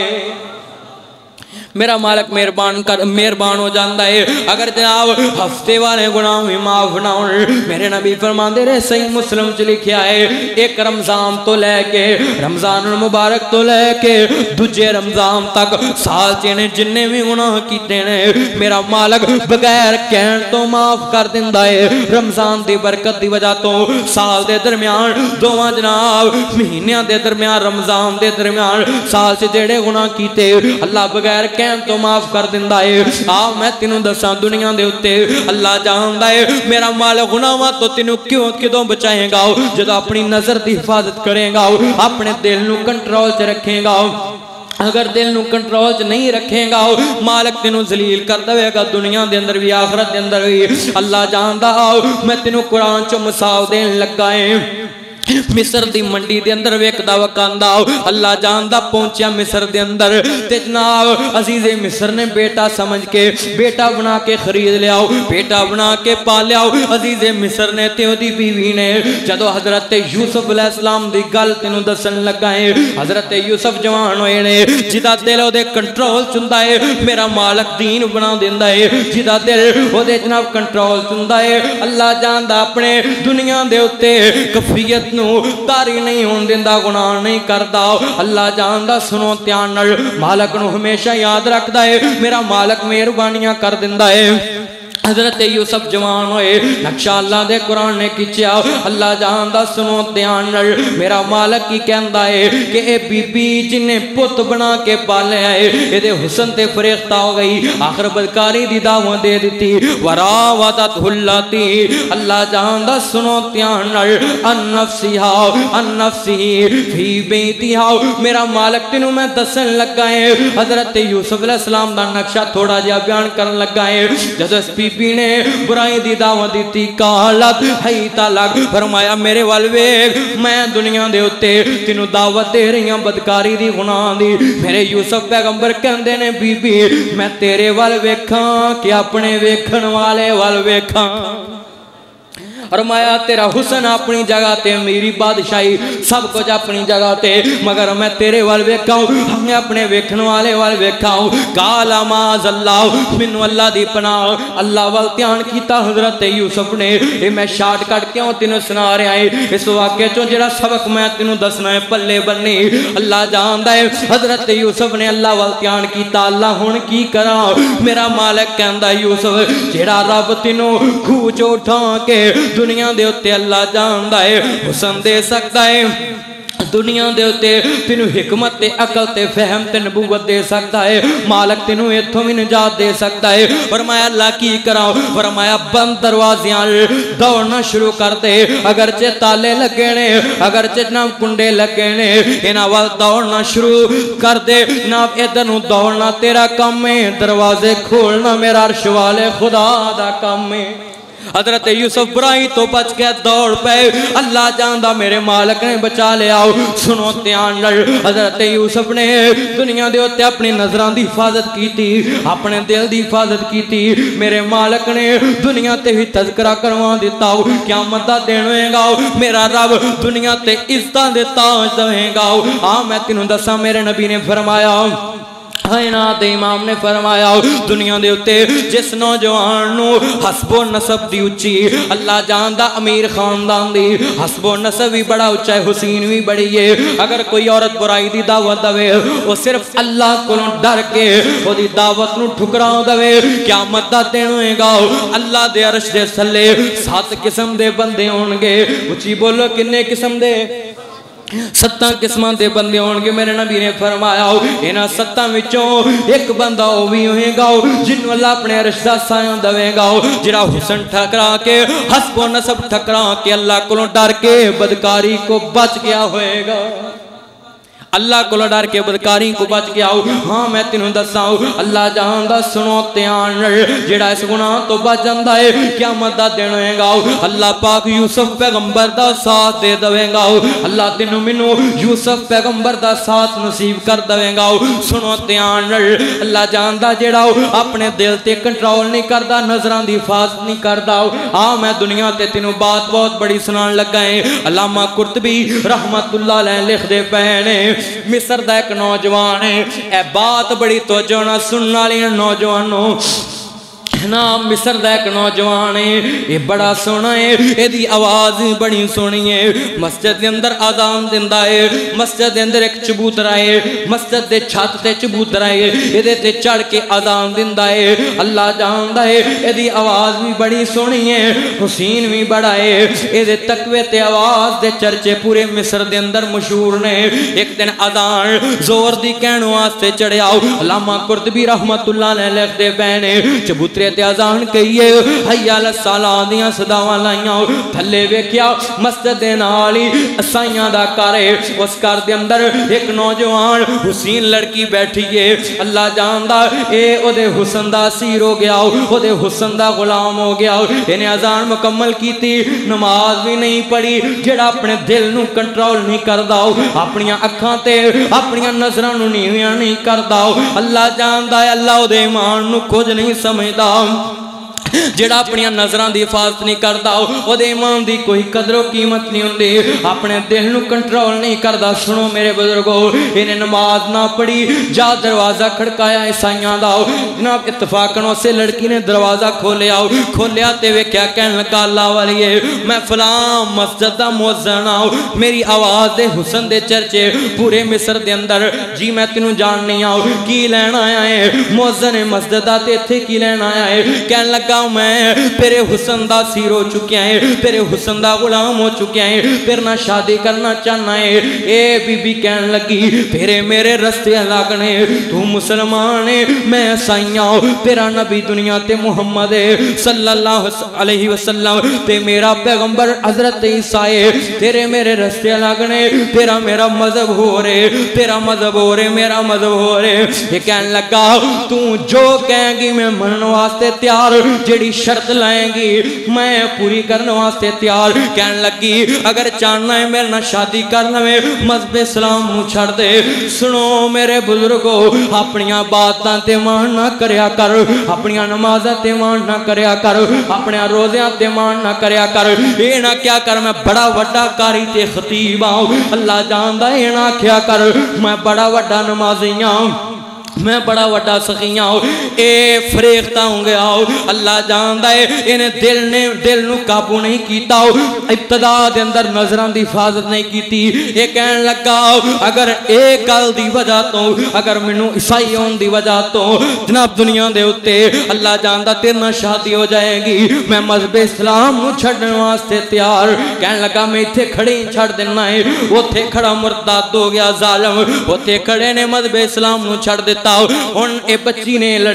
मेरा मालिक मेहरबान कर मेहरबान हो जाता है। अगर जनाब हफ्ते वाले गुनाह भी माफ ना हो, मेरे नबी फरमांदे रहे, सही मुस्लिम च लिखा है, एक रमजान तो लैके रमजान मुबारक तो लैके दूजे रमजान तक साल च इन्हें जिन्ने भी गुनाह कीते ने मेरा मालिक बगैर कहण तो माफ कर दिंदा है। रमजान की बरकत की वजह तो साल के दरम्यान दोवां जनाब महीनों के दरम्यान रमजान के दरम्यान साल च जेड़े गुनाह कीते अल्लाह बगैर तो माफ कर दिंदा है। आ मैं तेनू दसा दुनिया दे उत्ते अल्लाह जानदा है मेरा मालिक गुनाहां तो तेनू क्यों किदों बचाएगा, जदों अपनी नजर की हिफाजत करेगा, अपने दिल नू कंट्रोल च रखेगा। अगर दिल नू कंट्रोल च नहीं रखेगा मालिक तेनू जलील कर देगा, दुनिया के अंदर भी आखिरत के अंदर भी। अल्लाह जानदा मैं तेनू कुरान चो मिसाल देन लगा है। मिस्र दी मंडी दे अंदर वेखदा वकांदा अल्लाह जानदा पहुंचा मिस्र दे अंदर ते जनाब अजीज़े मिस्र ने बेटा समझ के बेटा बना के खरीद लिया, बेटा बना के पालिया। अजीज़े मिस्र ने ते ओदी बीवी ने जदों हजरत यूसुफ अलैहिस्सलाम दी गल तेनू दसन लगा है, हजरत यूसुफ जवान होए ने, जिदा दिल ओदे कंट्रोल च हुंदा है, मेरा मालिक दीन बना दिंदा है, जिदा दिल ओदे जनाब कंट्रोल च हुंदा है। अल्लाह जानदा अपने दुनिया दे उत्ते कफियत तारी नहीं होने दिंदा, गुनाह नहीं करता। अल्लाह जानदा सुनो ध्यान नाल, मालिक नू हमेशा याद रखदा है, मेरा मालिक मेहरबानियां कर दिंदा है। हजरत यूसुफ जवान होए, नक्शा अल्लाह दे कुरान ने खिंचिया, अल्लाह जानदा सुनो ध्यान नाल, मेरा मालिक की कहंदा है कि ए बीबी जिन्ने पुत बना के पालिया है इहदे हुस्न ते फरेख्ता हो गई, आखिर बदकारी दी दावत दे दी, वरावदत हुल्लती। अल्लाह जानदा सुनो ध्यान नाल, अन नफ्सिहा अन नफ्सी फी बैतिहा, मेरा मालिक तेनू मैं दसन लगा है। हजरत यूसुफ अलैहिस्सलाम दा नक्शा थोड़ा जिहा बयान करन लगा है। जदों बीबी ने बुराई दी दावत दी, कालत है तलक, फरमाया मेरे वाल वेख, मैं दुनिया दे उत्ते तेनू दावत दे रही हूं बदकारी दी गुनाह दी। मेरे यूसुफ पैगंबर कहंदे ने बीबी मैं तेरे वाल वेखां कि अपने वेखण वाले वाल वेखां। फरमाया तेरा हुस्न अपनी जगह ते, मेरी बादशाही सब कुछ अपनी जगह ते, मगर मैं तेरे वाल वेखा मैं अपने वेखण वाले वाल वेखा। काला माज अल्लाह मैनू अल्लाह दी पनाह, अल्लाह वाल ध्यान किया हजरत यूसुफ ने। ये मैं शार्टकट क्यों तेनों सुना रहा है, इस वाक्य चो जेड़ा सबक मैं तेनों दसना है पल्ले बन्नी। अल्लाह जानदा है हजरत यूसुफ ने अल्लाह वाल ध्यान किया, अल्लाह हुण की करा। मेरा मालिक कहंदा यूसुफ जेड़ा रब तेनों खूह चो उठा के दुनिया दे उत्ते अल्लाह जानदा है हुस्न दे सकदा है, दुनिया दे उत्ते तेनू हिकमत ते अकल ते फहम ते नबूवत दे सकता है, मालिक तेनू इत्थों भी निजात दे सकता है। फरमाया अल्लाह की करा, फरमाया बंद दरवाज़ियां दौड़ना शुरू कर दे, अगर चे ताले लगे ने, अगर चे ना कुंडे लगे ने, इन्हां वाल दौड़ना शुरू कर दे ना, इधर नू दौड़ना तेरा काम है, दरवाजे खोलना मेरा अर्श वाले खुदा दा काम है। حضرت یوسف برائی تو بچ کے دوڑ پے، اللہ جاندہ میرے مالک نے بچا لے آؤ۔ سنو تیان لڑ، حضرت یوسف نے دنیا دے ہوتے اپنی نظران دی حفاظت کی تھی، اپنے دل دی حفاظت کی تھی، میرے مالک نے دنیا تے ہی تذکرہ کروان دیتا ہو، قیامت دا دین ہوئے گا، میرا رب دنیا تے عزتاں دے تاج دوئے گا۔ آہ میں تینوں دسا میرے نبی نے فرمایا، کائنات امام نے فرمایا، دنیا دے اتے جس نوجوان نو حسب و نسب دی اچھی، اللہ جاندہ امیر خاندان دی حسب و نسب بھی بڑا اچھا ہے، حسین بھی بڑی ہے، اگر کوئی عورت برائی دی دعوت دوے وہ صرف اللہ کو ڈر کے وہ دی دعوت نو ٹھکراؤ دوے، قیامت دا دین ہوئے گا، اللہ دے عرش دے سلے سات قسم دے بندے ہونگے، اچھی بولو کنے قسم دے؟ ستاں قسمان دے بندے ہونگے۔ میرے نبی نے فرمایا انہاں ستاں وچوں ایک بندہ وہ بھی ہوئے گا جنہوں اللہ اپنے عرش دا سایہ دوے گا، جڑا حسن ٹھکرا کے حسب و نسب ٹھکرا کے اللہ کو ڈر کے بدکاری کو بچ گیا ہوئے گا، اللہ کو ڈر کے بدکاری کو بچ گیا ہو۔ ہاں میں تینوں دساؤ اللہ جاندہ سنو تیان لڑ، جڑا اس گناہ تو بچ جاندہ ہے قیامت دا دین ہوئے گا، اللہ پاک یوسف پیغمبر دا ساتھ دے دوے گا، اللہ تینوں منوں یوسف پیغمبر دا ساتھ نصیب کر دوے گا۔ سنو تیان لڑ، اللہ جاندہ جڑا اپنے دل تے کنٹرول نہیں کردہ، نظران دی حفاظت نہیں کردہ۔ ہاں میں دنیا تے تینوں بات بہت بڑی سنان لگ گئے، علامہ قرطبی رحمت اللہ علیہ لکھ دے پہنے، مصر دا ایک نوجوان ہے، اے بات بڑی توجہ نہ سننا لیا نوجوانوں، نام مصر دا ایک نوجوان ہے، یہ بڑا سونا ہے، یہ دی آواز بڑی سونی ہے، مسجد دے اندر آدان دندہ ہے، مسجد دے اندر ایک چبوتر آئے، مسجد دے چھات تے چبوتر آئے، یہ دے تے چڑھ کے آدان دندہ ہے، اللہ جاندہ ہے، یہ دی آواز بھی بڑی سونی ہے، حسین بھی بڑا ہے، یہ دے تقوی تے آواز دے چرچے پورے مصر دے اندر مشہور نے۔ ایک دن آدان زور دی کہنو آستے چڑھے آؤ، علامہ قرطبی رحمت اللہ نے لکھ دے بہنے، چبوترے تے آزان کہیے حیال السلام دیاں صداواں لائیاں، تھلے ویکھیا مسجد دے نالی اسائیاں دا کرے، اس کار دے اندر ایک نوجوان حسین لڑکی بیٹھی ہے، اللہ جاندہ اے او دے حسن دا سیر ہو گیا، او دے حسن دا غلام ہو گیا، انہیں آزان مکمل کی تھی، نماز بھی نہیں پڑھی، جڑا اپنے دل نو کنٹرول نہیں کردہ، اپنی اکھاں تے اپنی نظران نو نیویاں نہیں کردہ، اللہ جاندہ ہے اللہ او دے ایمان نو کچھ نہیں سمجھدا، جڑا اپنی نظران دی حفاظت نہیں کردا، او دے ایمان دی کوئی قدر و قیمت نہیں ہوندی، اپنے دل نو کنٹرول نہیں کردا۔ سنو میرے بزرگو، انہیں نماز نہ پڑھی، جا دروازہ کھڑکایا عیسائیاں دا، جناب اتفاقنوں سے لڑکی نے دروازہ کھولے آؤ، کھولے آتے ہوئے کیا کہنے لگا، اللہ والی ہے میں فلاں مسجد دا موزن آؤ، میری آواز دے حسن دے چرچے پورے مصر دے اندر، جی میں تینوں جان نہیں آؤ کی لین آیا ہے، موزن مسجد دا تے تھے کی لین آیا ہے، کہنے لگا میں تیرے حسن دا سیر ہو چکے ہیں، تیرے حسن دا غلام ہو چکے ہیں، پھر نہ شادی کرنا چاہنا ہے۔ اے بی بی کہنے لگی تیرے میرے رستے لگنے، تو مسلمان ہے میں عیسائیاں، تیرا نبی دنیا تے محمد صلی اللہ علیہ وسلم تے میرا پیغمبر حضرت عیسیٰ ہے، تیرے میرے رستے لگنے، تیرا میرا مذہب ہو رہے، تیرا مذہب ہو رہے، میرا مذہب ہو رہے۔ یہ کہنے لگا تو جو کہیں گی میں منن واسطے تیار، جڑی شرط لائیں گی میں پوری کرنے واسطے تیار۔ کہنے لگی اگر چاہنا ہے میرے نہ شادی کرنا میں مذہب اسلام نو چھڑ دے۔ سنو میرے بزرگو، اپنیاں باتاں تے مان نہ کریا کر، اپنیاں نمازاں تے مان نہ کریا کر، اپنیاں روزیاں تے مان نہ کریا کر، اے نہ کیا کر میں بڑا وڈا کاری تے خطیب آؤں، اللہ جاندہ اے نہ کیا کر میں بڑا وڈا نمازیاں، میں بڑا وڈا سخیاں ہوں، اے فریختہ ہوں گیا ہوں، اللہ جاندہ ہے انہیں دل نے دل نو قابو نہیں کیتا ہوں، ابتدا دے اندر نظران دی حفاظت نہیں کیتی۔ یہ کہنے لگا اگر ایک گل دی وجہ تو، اگر منو عیسائی ہون دی وجہ تو جناب دنیا دے ہوتے اللہ جاندہ تیرنا شادی ہو جائے گی، میں مذہب اسلام نو چھڑنے واسطے تیار۔ کہنے لگا میں اتھے کھڑے ہی چھڑ دینا ہے، وہ تھے کھڑا مرداد ہو گیا ظالم، وہ تھے کھڑے نے مذہب اسلام نو چھڑ دیتا۔ ان اے بچی نے لڑکی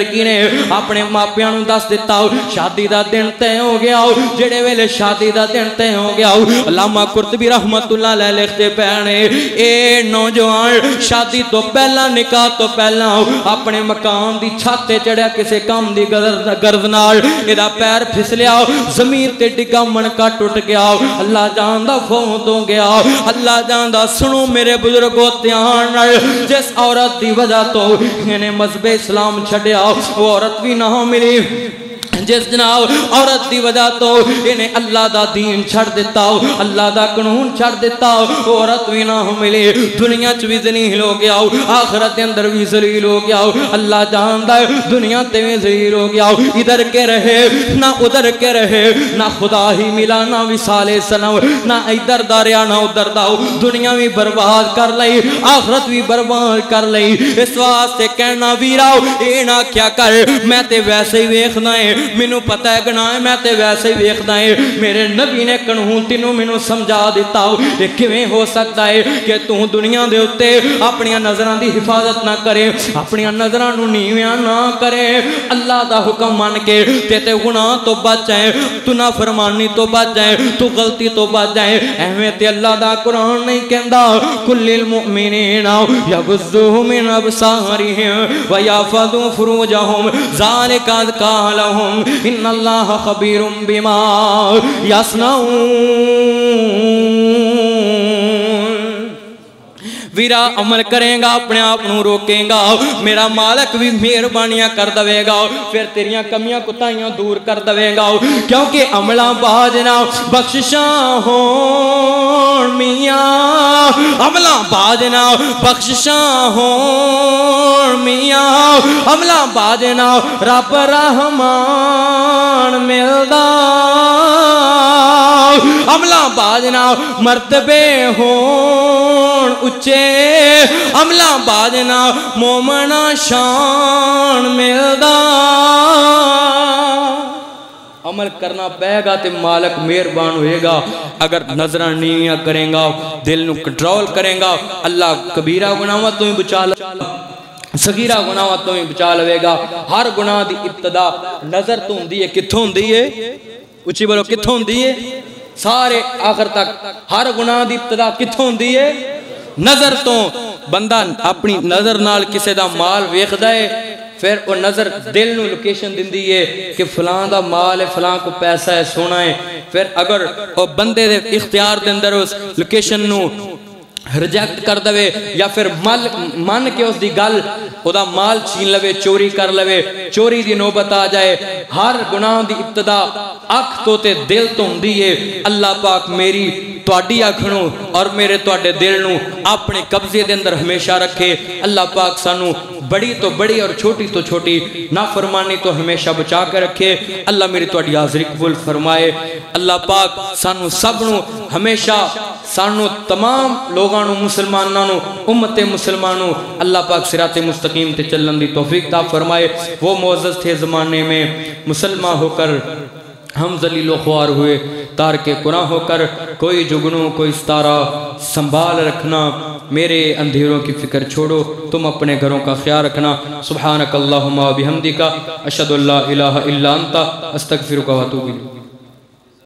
لڑکی نے اپنے ماپیاں نوں دس دیتا شادی دا دن تے ہو گیا جڑے ویلے شادی دا دن تے ہو گیا علامہ قرطبی رحمت اللہ علیہ لکھتے پہنے اے نوجوان شادی تو پہلا نکاح تو پہلا اپنے مکان دی چھاتے چڑھیا کسے کام دی گرد نال ایدہ پیر پھسلیا زمین تے ڈگا منکا ٹوٹ گیا اللہ جاندہ فوت ہو گیا اللہ جاندہ سنو میرے بزرگوں تیان جس عورت دی وجہ تو انہیں مذہب اسلام چھڑیا وہ عورت بھی نہ ملی جس جناب عورت دی وجہ تو انہیں اللہ دا دین چھڑ دیتا ہو اللہ دا قانون چھڑ دیتا ہو عورت بھی نہ ملے دنیا چ بھی ذلیل ہو گیا ہو آخرت کے اندر بھی ذلیل ہو گیا ہو اللہ جاندا ہے دنیا تے بھی ذلیل ہو گیا ہو ادھر کے رہے نہ ادھر کے رہے نہ خدا ہی ملا نہ وصال سنم نہ ادھر دا رہا نہ ادھر دا دنیا بھی برباد کر لئی آخرت بھی برباد کر لئی اس واسطے کہنا ویرا اے نہ کیا کر میں تے ویسے ہی ویکھنا ہے مینوں پتہ ہے گناہ ہے میں تے ویسے ہی ویکھدا ہے میرے نبی نے قانون تینوں مینوں سمجھا دیتا کہ کیویں ہو سکتا ہے کہ تو دنیا دے اوتے اپنی نظراں دی حفاظت نہ کرے اپنی نظراں نوں نیویاں نہ کرے اللہ دا حکم مان کے تے تے گناہ تو بچ جائے تو نافرمانی تو بچ جائے تو غلطی تو بچ جائے ایویں تے اللہ دا قرآن نہیں کہندا کل المؤمنین یغضوا من ابصارہم ویحفظوا فروجہم ذالک ازکی لہم ان اللہ خبیر بما یصنعون ویرا عمل کریں گا اپنے آپ نوں روکیں گا میرا مالک بھی مہربانیاں کر دوے گا پھر تیریاں کمیاں کتائیاں دور کر دوے گا کیونکہ عملہ باجنا بخششاں ہون میاں عملہ باجنا بخششاں ہون میاں عملہ باجنا رب رحمان ملدا عملہ باجنا مرتبے ہون اچھے عملہ باجنا مومنہ شان ملدا عمل کرنا پائے گا تے مالک مہربان ہوئے گا اگر نظرہ نیویاں کریں گا دل نو کنٹرول کریں گا اللہ کبیرہ گناہ تو ہی بچا لگا صغیرہ گناہ تو ہی بچا لوے گا ہر گناہ دی ابتدا نظر تو ہوں دیئے کتھوں ہوں دیئے اچھی بولو کتھوں ہوں دیئے سارے آخر تک ہر گناہ دی ابتدا کتھوں ہوں دیئے نظر تو بندہ اپنی نظر نال کسے دا مال ویکھ دائے پھر وہ نظر دل نو لوکیشن دن دیئے کہ فلان دا مال ہے فلان کو پیسہ ہے سونا ہے پھر اگر وہ بندے دے اختیار دے اندر اس لوکیشن نو ریجیکٹ کر دوے یا پھر مال مان کے اس دی گل او دا مال چھین لوے چوری کر لوے چوری دی نوبت آ جائے ہر گناہ دی ابتدا اکھ تو تے دل تو دیئے اللہ پاک میری تواڈی اکھنوں اور میرے تواڈے دل نوں اپنے قبضے دے اندر ہمیشہ رکھے اللہ پاک سانو بڑی تو بڑی اور چھوٹی تو چھوٹی نافرمانی تو ہمیشہ بچا کے رکھے اللہ میری تواڈی حاضری قبول فرمائے اللہ پاک سانو سب نو ہمیشہ سانو تمام لوگانو مسلمانانو امت مسلمانو اللہ پاک صراط مستقیم تے چلن دی توفیق تا فرمائے وہ معزز تھے زمانے میں مسلمان ہو کر ہم ذلیل و خوار ہوئے تارک گناہ ہو کر کوئی جگنوں کوئی ستارہ سنبھال رکھنا میرے اندھیروں کی فکر چھوڑو تم اپنے گھروں کا خیال رکھنا سبحانک اللہم و بحمدک اشہد اللہ الہ الا انت استغفرک و اتوب الیک